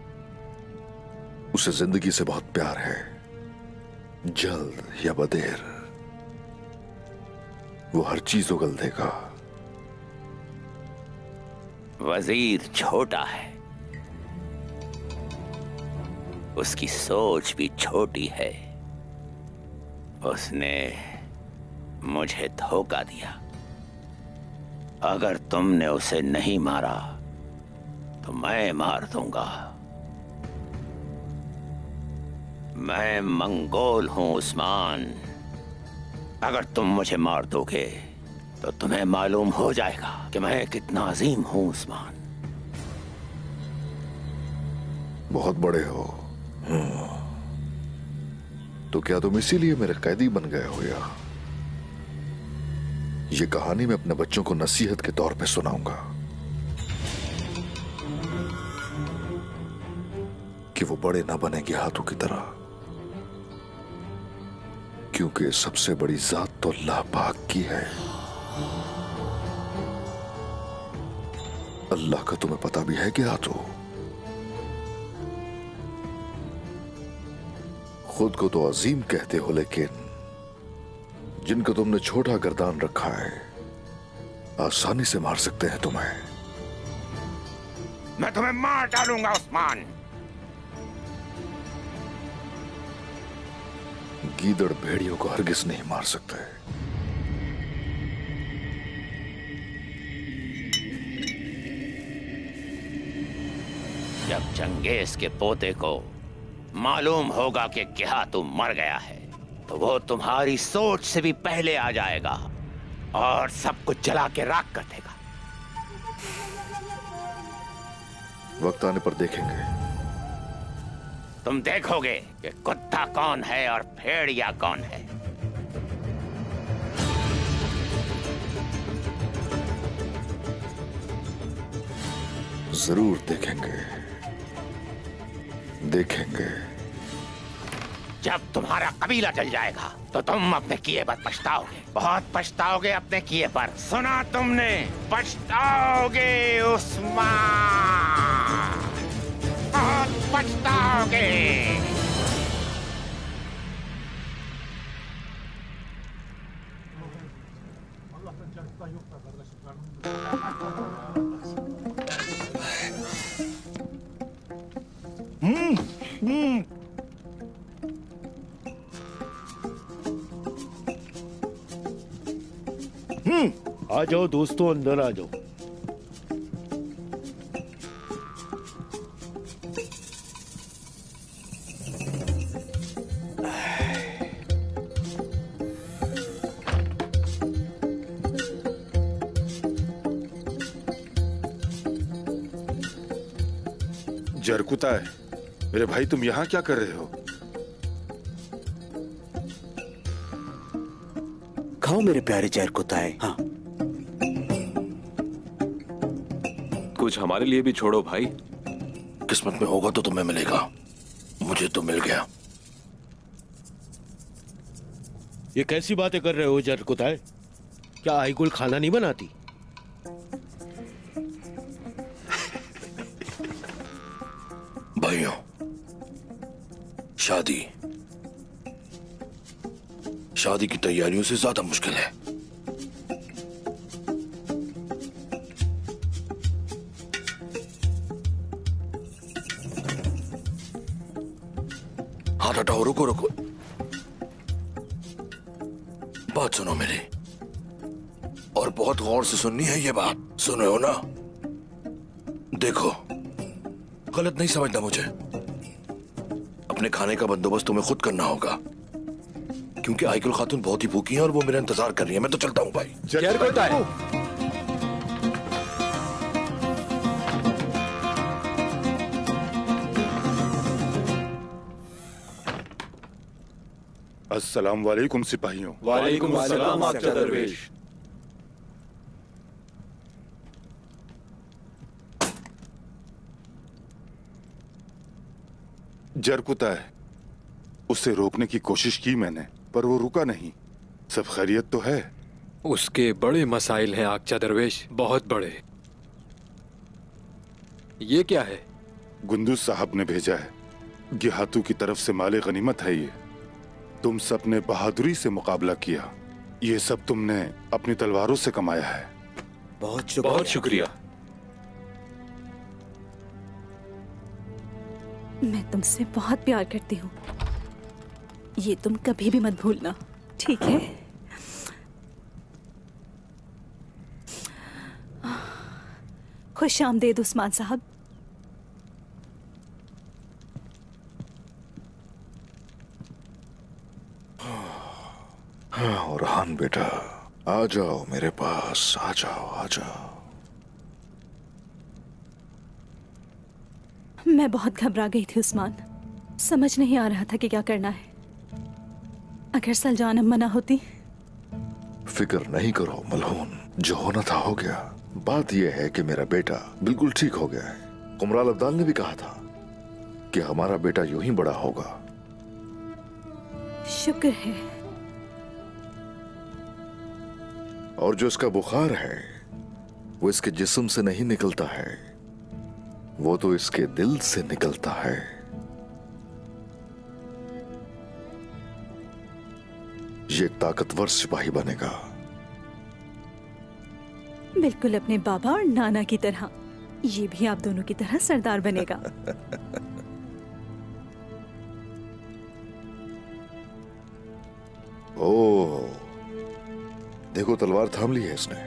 उसे जिंदगी से बहुत प्यार है। जल्द या बदेर वो हर चीज उगल देगा।
वजीर छोटा है, उसकी सोच भी छोटी है। उसने मुझे धोखा दिया। अगर तुमने उसे नहीं मारा तो मैं मार दूंगा। मैं मंगोल हूं उस्मान। अगर तुम मुझे मार दोगे तो तुम्हें मालूम हो जाएगा कि मैं कितना अजीम हूं उस्मान।
बहुत बड़े हो। तो क्या तुम इसीलिए मेरे कैदी बन गए हो? या ये कहानी मैं अपने बच्चों को नसीहत के तौर पे सुनाऊंगा कि वो बड़े ना बनेंगे हाथों की तरह, क्योंकि सबसे बड़ी जात तो अल्लाह पाक की है। अल्लाह का तुम्हें पता भी है कि हाथों? खुद को तो अजीम कहते हो, लेकिन जिनको तुमने छोटा गर्दान रखा है आसानी से मार सकते हैं तुम्हें।
मैं तुम्हें मार डालूंगा उस्मान।
गीदड़ भेड़ियों को हरगिज नहीं मार सकते।
जब चंगेज के पोते को मालूम होगा कि गेहातू मर गया है तो वो तुम्हारी सोच से भी पहले आ जाएगा और सब कुछ जला के राख कर देगा।
वक्त आने पर देखेंगे।
तुम देखोगे कि कुत्ता कौन है और भेड़िया कौन है।
जरूर देखेंगे, देखेंगे।
जब तुम्हारा कबीला जल जाएगा तो तुम अपने किए पर पछताओगे, बहुत पछताओगे अपने किए पर। सुना तुमने, पछताओगे उस्मान, बहुत पछताओगे।
हम्म हम्म
हम्म आ जाओ दोस्तों, अंदर आ जाओ।
जरकुता है मेरे भाई, तुम यहाँ क्या कर रहे हो?
खाओ मेरे प्यारे जरकुता है। हाँ,
कुछ हमारे लिए भी छोड़ो भाई।
किस्मत में होगा तो तुम्हें मिलेगा, मुझे तो मिल गया।
ये कैसी बातें कर रहे हो जरकुता है? क्या आईगुल खाना नहीं बनाती?
भाइयों, शादी शादी की तैयारियों से ज्यादा मुश्किल है। हाथ हटाओ, रुको रुको, बात सुनो मेरी, और बहुत गौर से सुननी है ये बात। सुन रहे हो ना? देखो, गलत नहीं समझना मुझे। अपने खाने का बंदोबस्त तुम्हें खुद करना होगा, क्योंकि आईगुल खातून बहुत ही भूखी है और वो मेरा इंतजार कर रही है। मैं तो चलता हूँ भाई।
जरकुता है।
अस्सलाम वालेकुम सिपाहियों।
वालेकुम अस्सलाम आचा दरवेश।
जरकुता है, उसे रोकने की कोशिश की मैंने, पर वो रुका नहीं। सब खैरियत तो है?
उसके बड़े मसाइल हैं आचा दरवेश, बहुत बड़े। ये क्या है?
गुंदुज साहब ने भेजा है। गिहातू की तरफ से माले गनीमत है ये। तुम सब ने बहादुरी से मुकाबला किया। ये सब तुमने अपनी तलवारों से कमाया है।
बहुत शुक्रिया।
बहुत शुक्रिया।
मैं तुमसे बहुत प्यार करती हूँ, ये तुम कभी भी मत भूलना, ठीक है? खुश आमदेद उस्मान साहब।
हाँ ओरहान बेटा, आ जाओ मेरे पास, आ जाओ आ जाओ।
मैं बहुत घबरा गई थी उस्मान, समझ नहीं आ रहा था कि क्या करना है। अगर सलजान अम्मा ना होती।
फिक्र नहीं करो मलहून, जो होना था हो गया। बात यह है कि मेरा बेटा बिल्कुल ठीक हो गया है। कुमराल अब्दाल ने भी कहा था कि हमारा बेटा यूं ही बड़ा होगा।
शुक्र है।
और जो इसका बुखार है वो इसके जिस्म से नहीं निकलता है, वो तो इसके दिल से निकलता है। ये एक ताकतवर सिपाही बनेगा,
बिल्कुल अपने बाबा और नाना की तरह। ये भी आप दोनों की तरह सरदार बनेगा।
ओ, देखो तलवार थाम ली है इसने।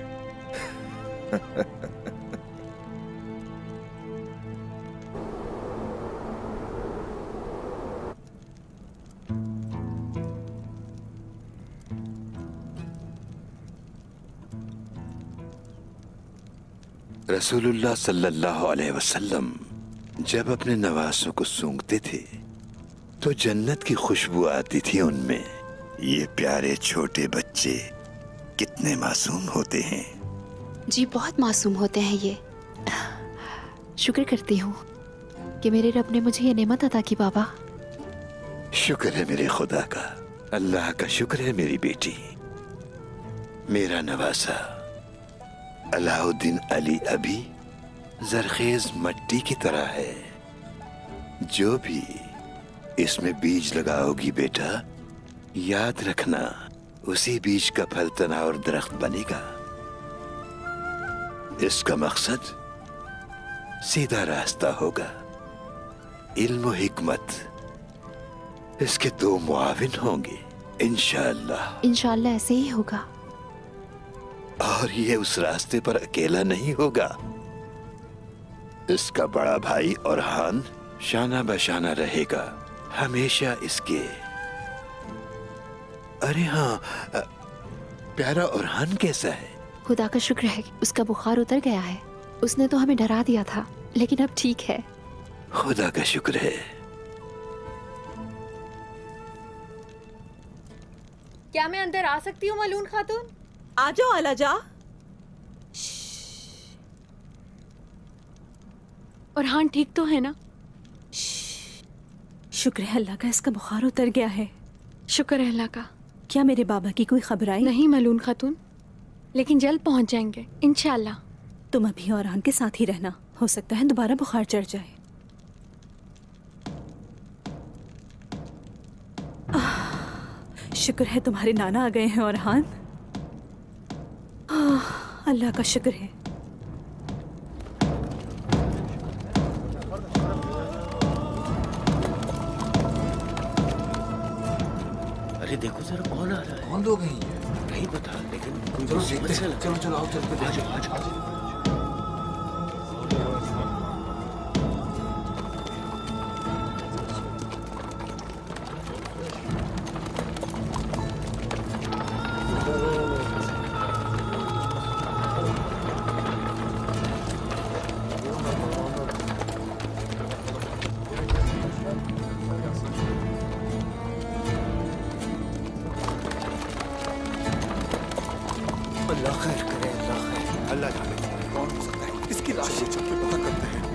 रसूलुल्लाह सल्लल्लाहु अलैहि वसल्लम जब अपने नवासों को सूंघते थे तो जन्नत की खुशबू आती थी उनमें। ये प्यारे छोटे बच्चे कितने मासूम होते हैं।
जी बहुत मासूम होते हैं ये। शुक्र करती हूँ कि मेरे रब ने मुझे ये नेमत अता की बाबा।
शुक्र है मेरे खुदा का।
अल्लाह का शुक्र है मेरी बेटी, मेरा नवासा अलाउद्दीन अली अभी जरखेज मट्टी की तरह है। जो भी इसमें बीज लगाओगी बेटा, याद रखना उसी बीज का फल तना और दरख्त बनेगा। इसका मकसद सीधा रास्ता होगा। इल्म और हिकमत इसके दो मुआविन होंगे इंशाअल्लाह।
इंशाअल्लाह ऐसे ही होगा।
और ये उस रास्ते पर अकेला नहीं होगा, इसका बड़ा भाई औरहान शाना बशाना रहेगा हमेशा इसके। अरे हाँ, प्यारा औरहान कैसा है?
खुदा का शुक्र है उसका बुखार उतर गया है। उसने तो हमें डरा दिया था, लेकिन अब ठीक है।
खुदा का शुक्र है।
क्या मैं अंदर आ सकती हूँ मलून खातून?
आ जाओ अलाजा।
और हाँ ठीक तो है ना?
शुक्र है अल्लाह का, इसका बुखार उतर गया है।
शुक्र है अल्लाह का।
क्या मेरे बाबा की कोई खबर आई?
नहीं मलून खातून, लेकिन जल्द पहुंच जाएंगे इंशाल्लाह।
तुम अभी औरहान के साथ ही रहना, हो सकता है दोबारा बुखार चढ़ जाए। शुक्र है तुम्हारे नाना आ गए हैं औरहान। अल्लाह का शुक्र है।
अरे देखो जरा कौन आ रहा है?
कौन लोग हैं ये?
नहीं पता, लेकिन
चलो देखते हैं। चलो चलो आओ चलते हैं।
आ जाओ, आ जाओ।
अल्लाह खैर करे, अल्लाह खैर। अल्लाह जाने कौन हो सकता है। इसकी लाश से चल के पता करते हैं।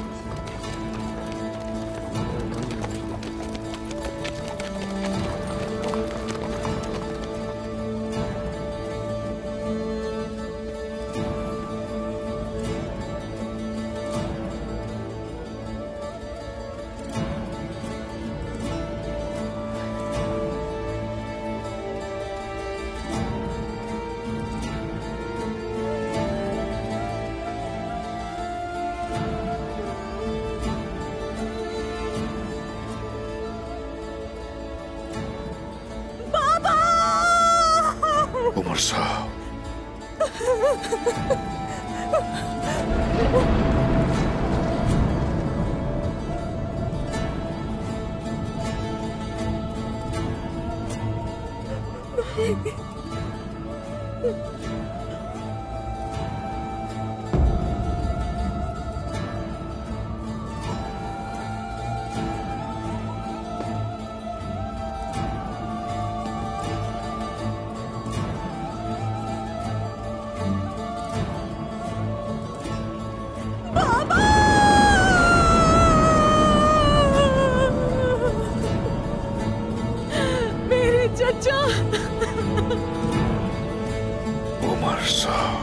उमर साहब,
मेरे चचा।
उमर साहब,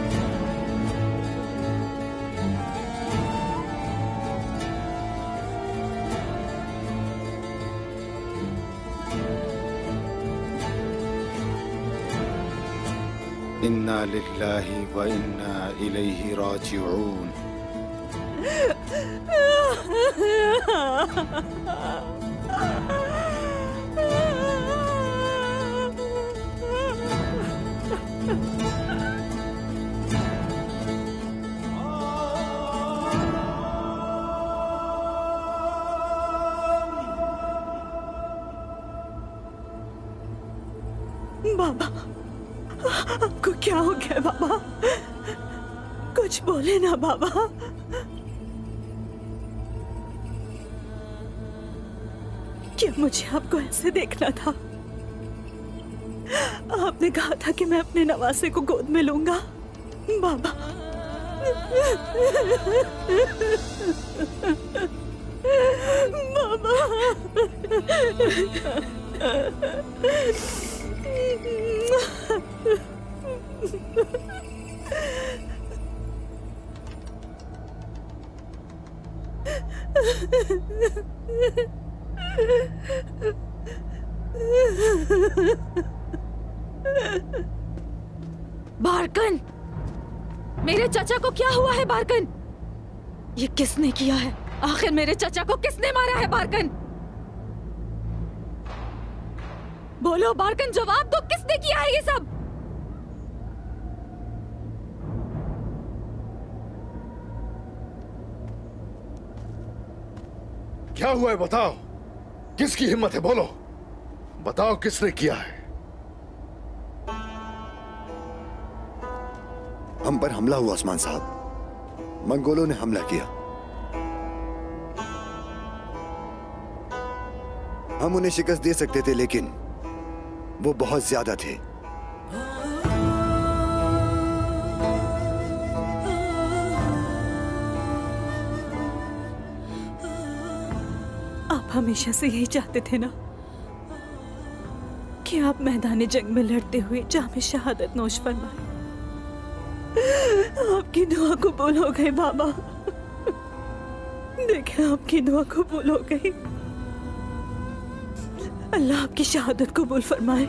इन्ना लिल्लाहि व इन्ना इलैहि राजिऊन।
बाबा, आपको क्या हो गया बाबा? कुछ बोले ना बाबा। क्या मुझे आपको ऐसे देखना था? आपने कहा था कि मैं अपने नवासे को गोद में लूंगा बाबा। बाबा
बारकन, मेरे चाचा को क्या हुआ है बारकन? ये किसने किया है? आखिर मेरे चाचा को किसने मारा है बारकन? बोलो बारकन, जवाब दो, किसने किया है ये सब?
क्या हुआ है बताओ, किसकी हिम्मत है? बोलो, बताओ किसने किया है?
हम पर हमला हुआ उस्मान साहब, मंगोलों ने हमला किया। हम उन्हें शिकस्त दे सकते थे लेकिन वो बहुत ज्यादा थे।
आप हमेशा से यही चाहते थे ना कि आप मैदान जंग में लड़ते हुए जामे शहादत नोश फरमाए। आपकी दुआ कबूल हो गई बाबा। देखें, आपकी दुआ कबूल हो गई। अल्लाह आपकी शहादत कबूल फरमाए।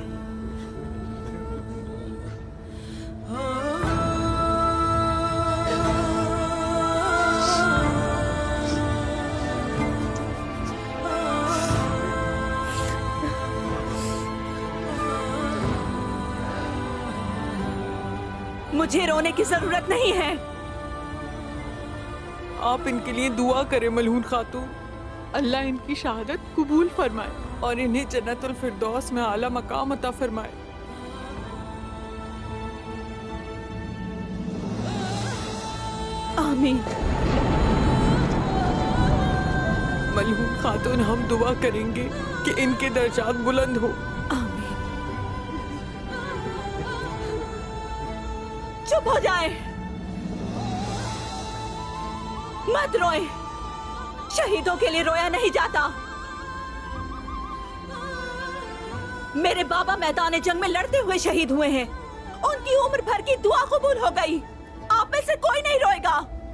मुझे रोने की जरूरत नहीं है।
आप इनके लिए दुआ करें मलहून खातून, अल्लाह इनकी शहादत कबूल फरमाए और इन्हें जन्नतुल फिरदौस में आला मकाम अता फरमाए।
आमीन।
मलहून खातून, हम दुआ करेंगे कि इनके दर्जात बुलंद हो।
चुप हो जाए, मत रोए। शहीदों के लिए रोया नहीं जाता। मेरे बाबा मैदान जंग में लड़ते हुए शहीद हुए हैं। उनकी उम्र भर की दुआ कबूल हो गई। आप में से कोई नहीं रोएगा।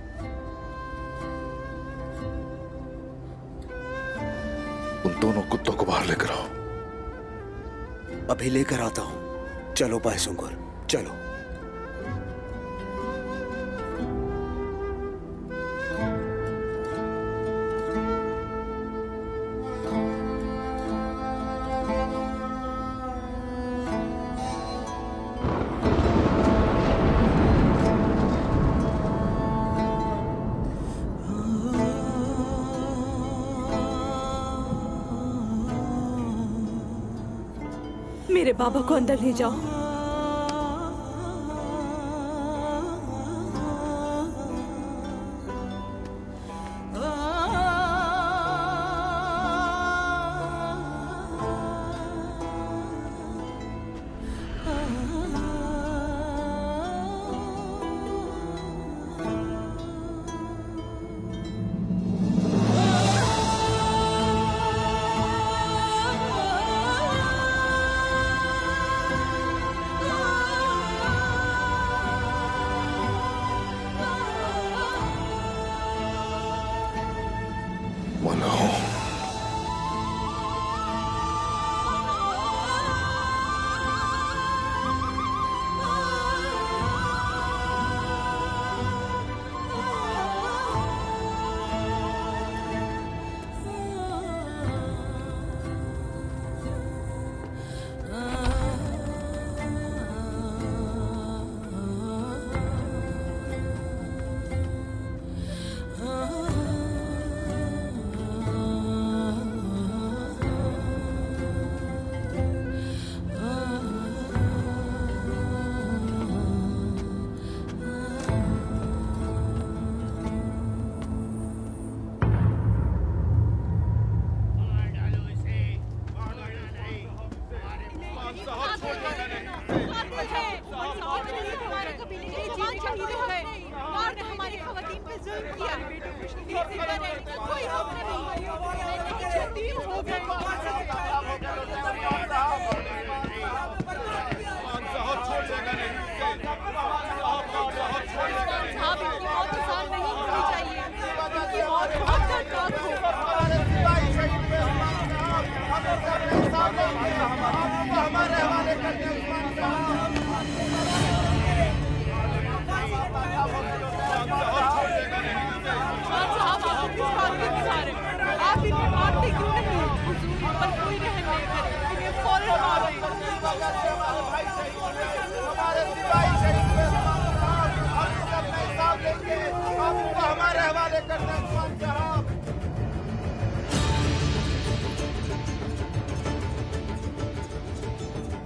उन दोनों कुत्तों को बाहर लेकर आओ।
अभी लेकर आता हूं। चलो बायसुंगुर, चलो।
मेरे बाबा को अंदर ले जाओ।
कोई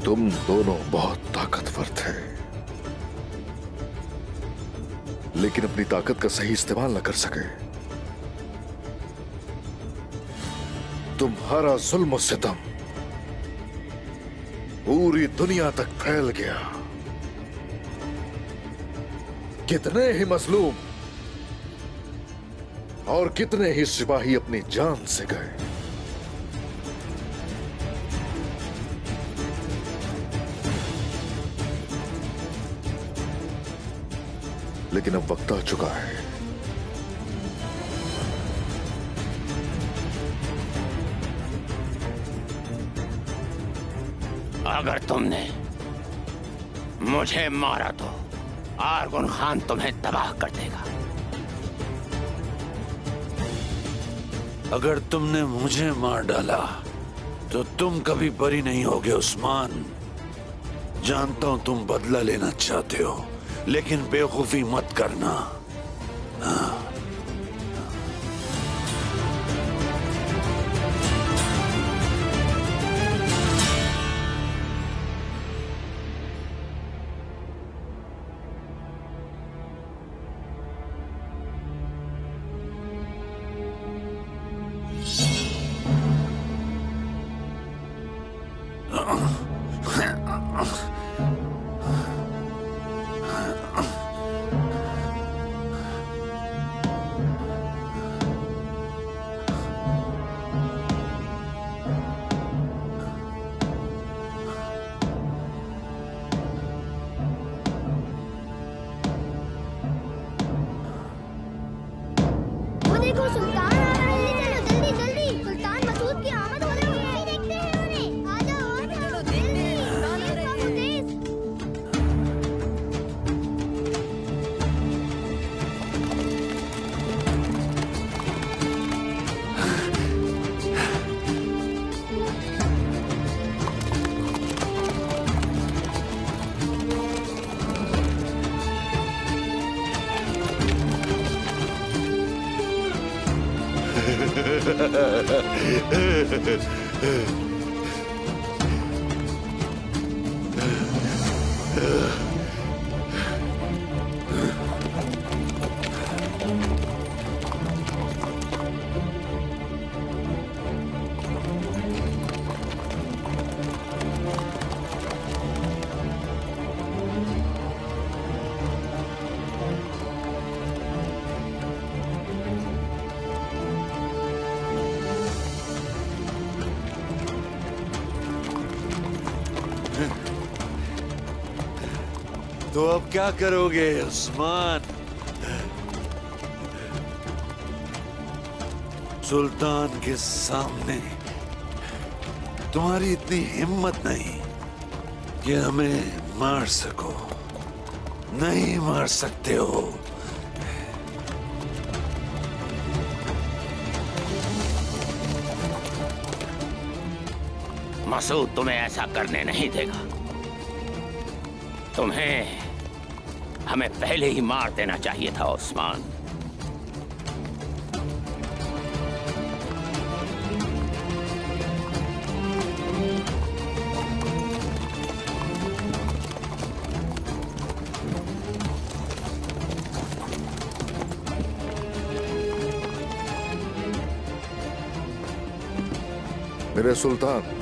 तुम दोनों बहुत ताकतवर थे, लेकिन अपनी ताकत का सही इस्तेमाल न कर सके। तुम्हारा जुल्म और सितम पूरी दुनिया तक फैल गया। कितने ही मजलूम और कितने ही सिपाही अपनी जान से गए। लेकिन अब वक्त आ चुका है।
अगर तुमने मुझे मारा तो आर्गुन खान तुम्हें तबाह कर देगा।
अगर तुमने मुझे मार डाला तो तुम कभी बरी नहीं होगे उस्मान। जानता हूं तुम बदला लेना चाहते हो, लेकिन बेवकूफी मत करना। हाँ। तो अब क्या करोगे उस्मान? सुल्तान के सामने तुम्हारी इतनी हिम्मत नहीं कि हमें मार सको। नहीं मार सकते हो।
मसूद तुम्हें ऐसा करने नहीं देगा। तुम्हें हमें पहले ही मार देना चाहिए था उस्मान।
मेरे सुल्तान,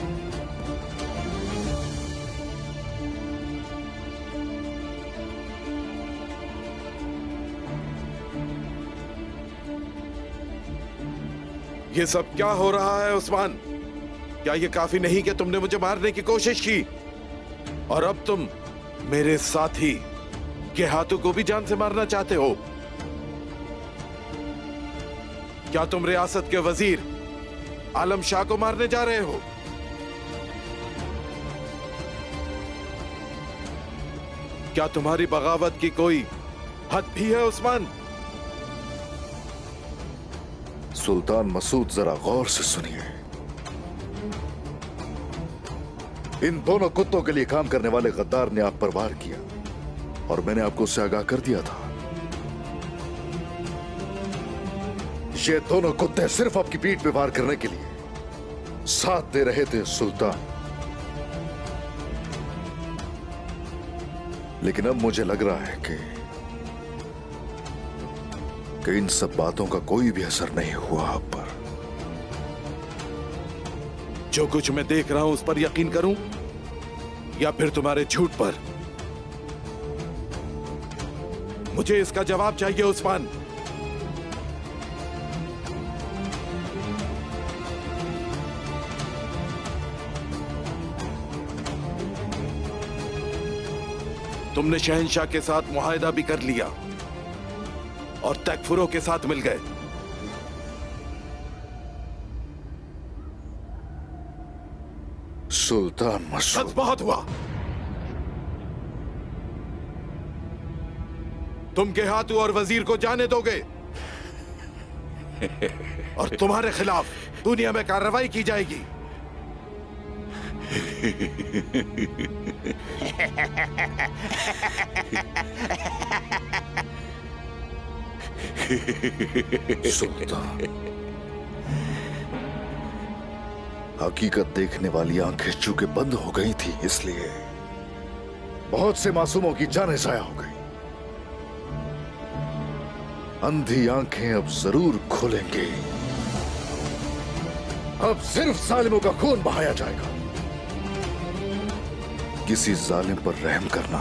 ये सब क्या हो रहा है उस्मान? क्या ये काफी नहीं कि तुमने मुझे मारने की कोशिश की और अब तुम मेरे साथी के हाथों को भी जान से मारना चाहते हो? क्या तुम रियासत के वजीर आलम शाह को मारने जा रहे हो? क्या तुम्हारी बगावत की कोई हद भी है उस्मान?
सुल्तान मसूद, जरा गौर से सुनिए। इन दोनों कुत्तों के लिए काम करने वाले गद्दार ने आप पर वार किया और मैंने आपको उससे आगाह कर दिया था। ये दोनों कुत्ते सिर्फ आपकी पीठ पे वार करने के लिए साथ दे रहे थे सुल्तान। लेकिन अब मुझे लग रहा है कि कि इन सब बातों का कोई भी असर नहीं हुआ आप पर।
जो कुछ मैं देख रहा हूं उस पर यकीन करूं या फिर तुम्हारे झूठ पर? मुझे इसका जवाब चाहिए उस्मान। तुमने शहंशाह के साथ मुआहदा भी कर लिया और तकफुरों के साथ मिल गए।
सुल्तान मसूद,
सच बहुत हुआ। तुम गेहातू और वजीर को जाने दोगे और तुम्हारे खिलाफ दुनिया में कार्रवाई की जाएगी।
सुल्तान, हकीकत देखने वाली आंखें चूंकि बंद हो गई थी, इसलिए बहुत से मासूमों की जानें जाया हो गई। अंधी आंखें अब जरूर खुलेंगी। अब सिर्फ जालिमों का खून बहाया जाएगा। किसी जालिम पर रहम करना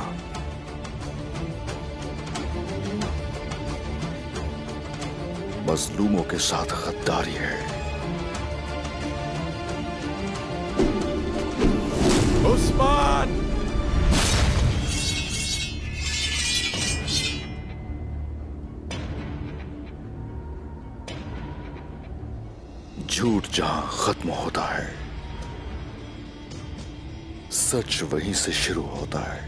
मजलूमों के साथ गद्दारी है।
उस्मान!
झूठ जहां खत्म होता है, सच वहीं से शुरू होता है।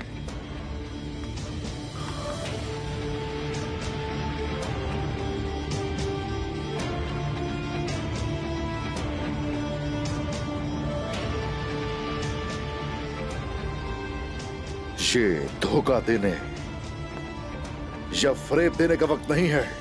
ये धोखा देने या फरेब देने का वक्त नहीं है।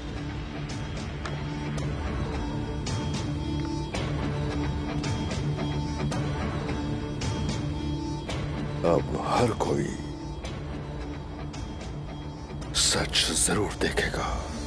अब हर कोई सच जरूर देखेगा।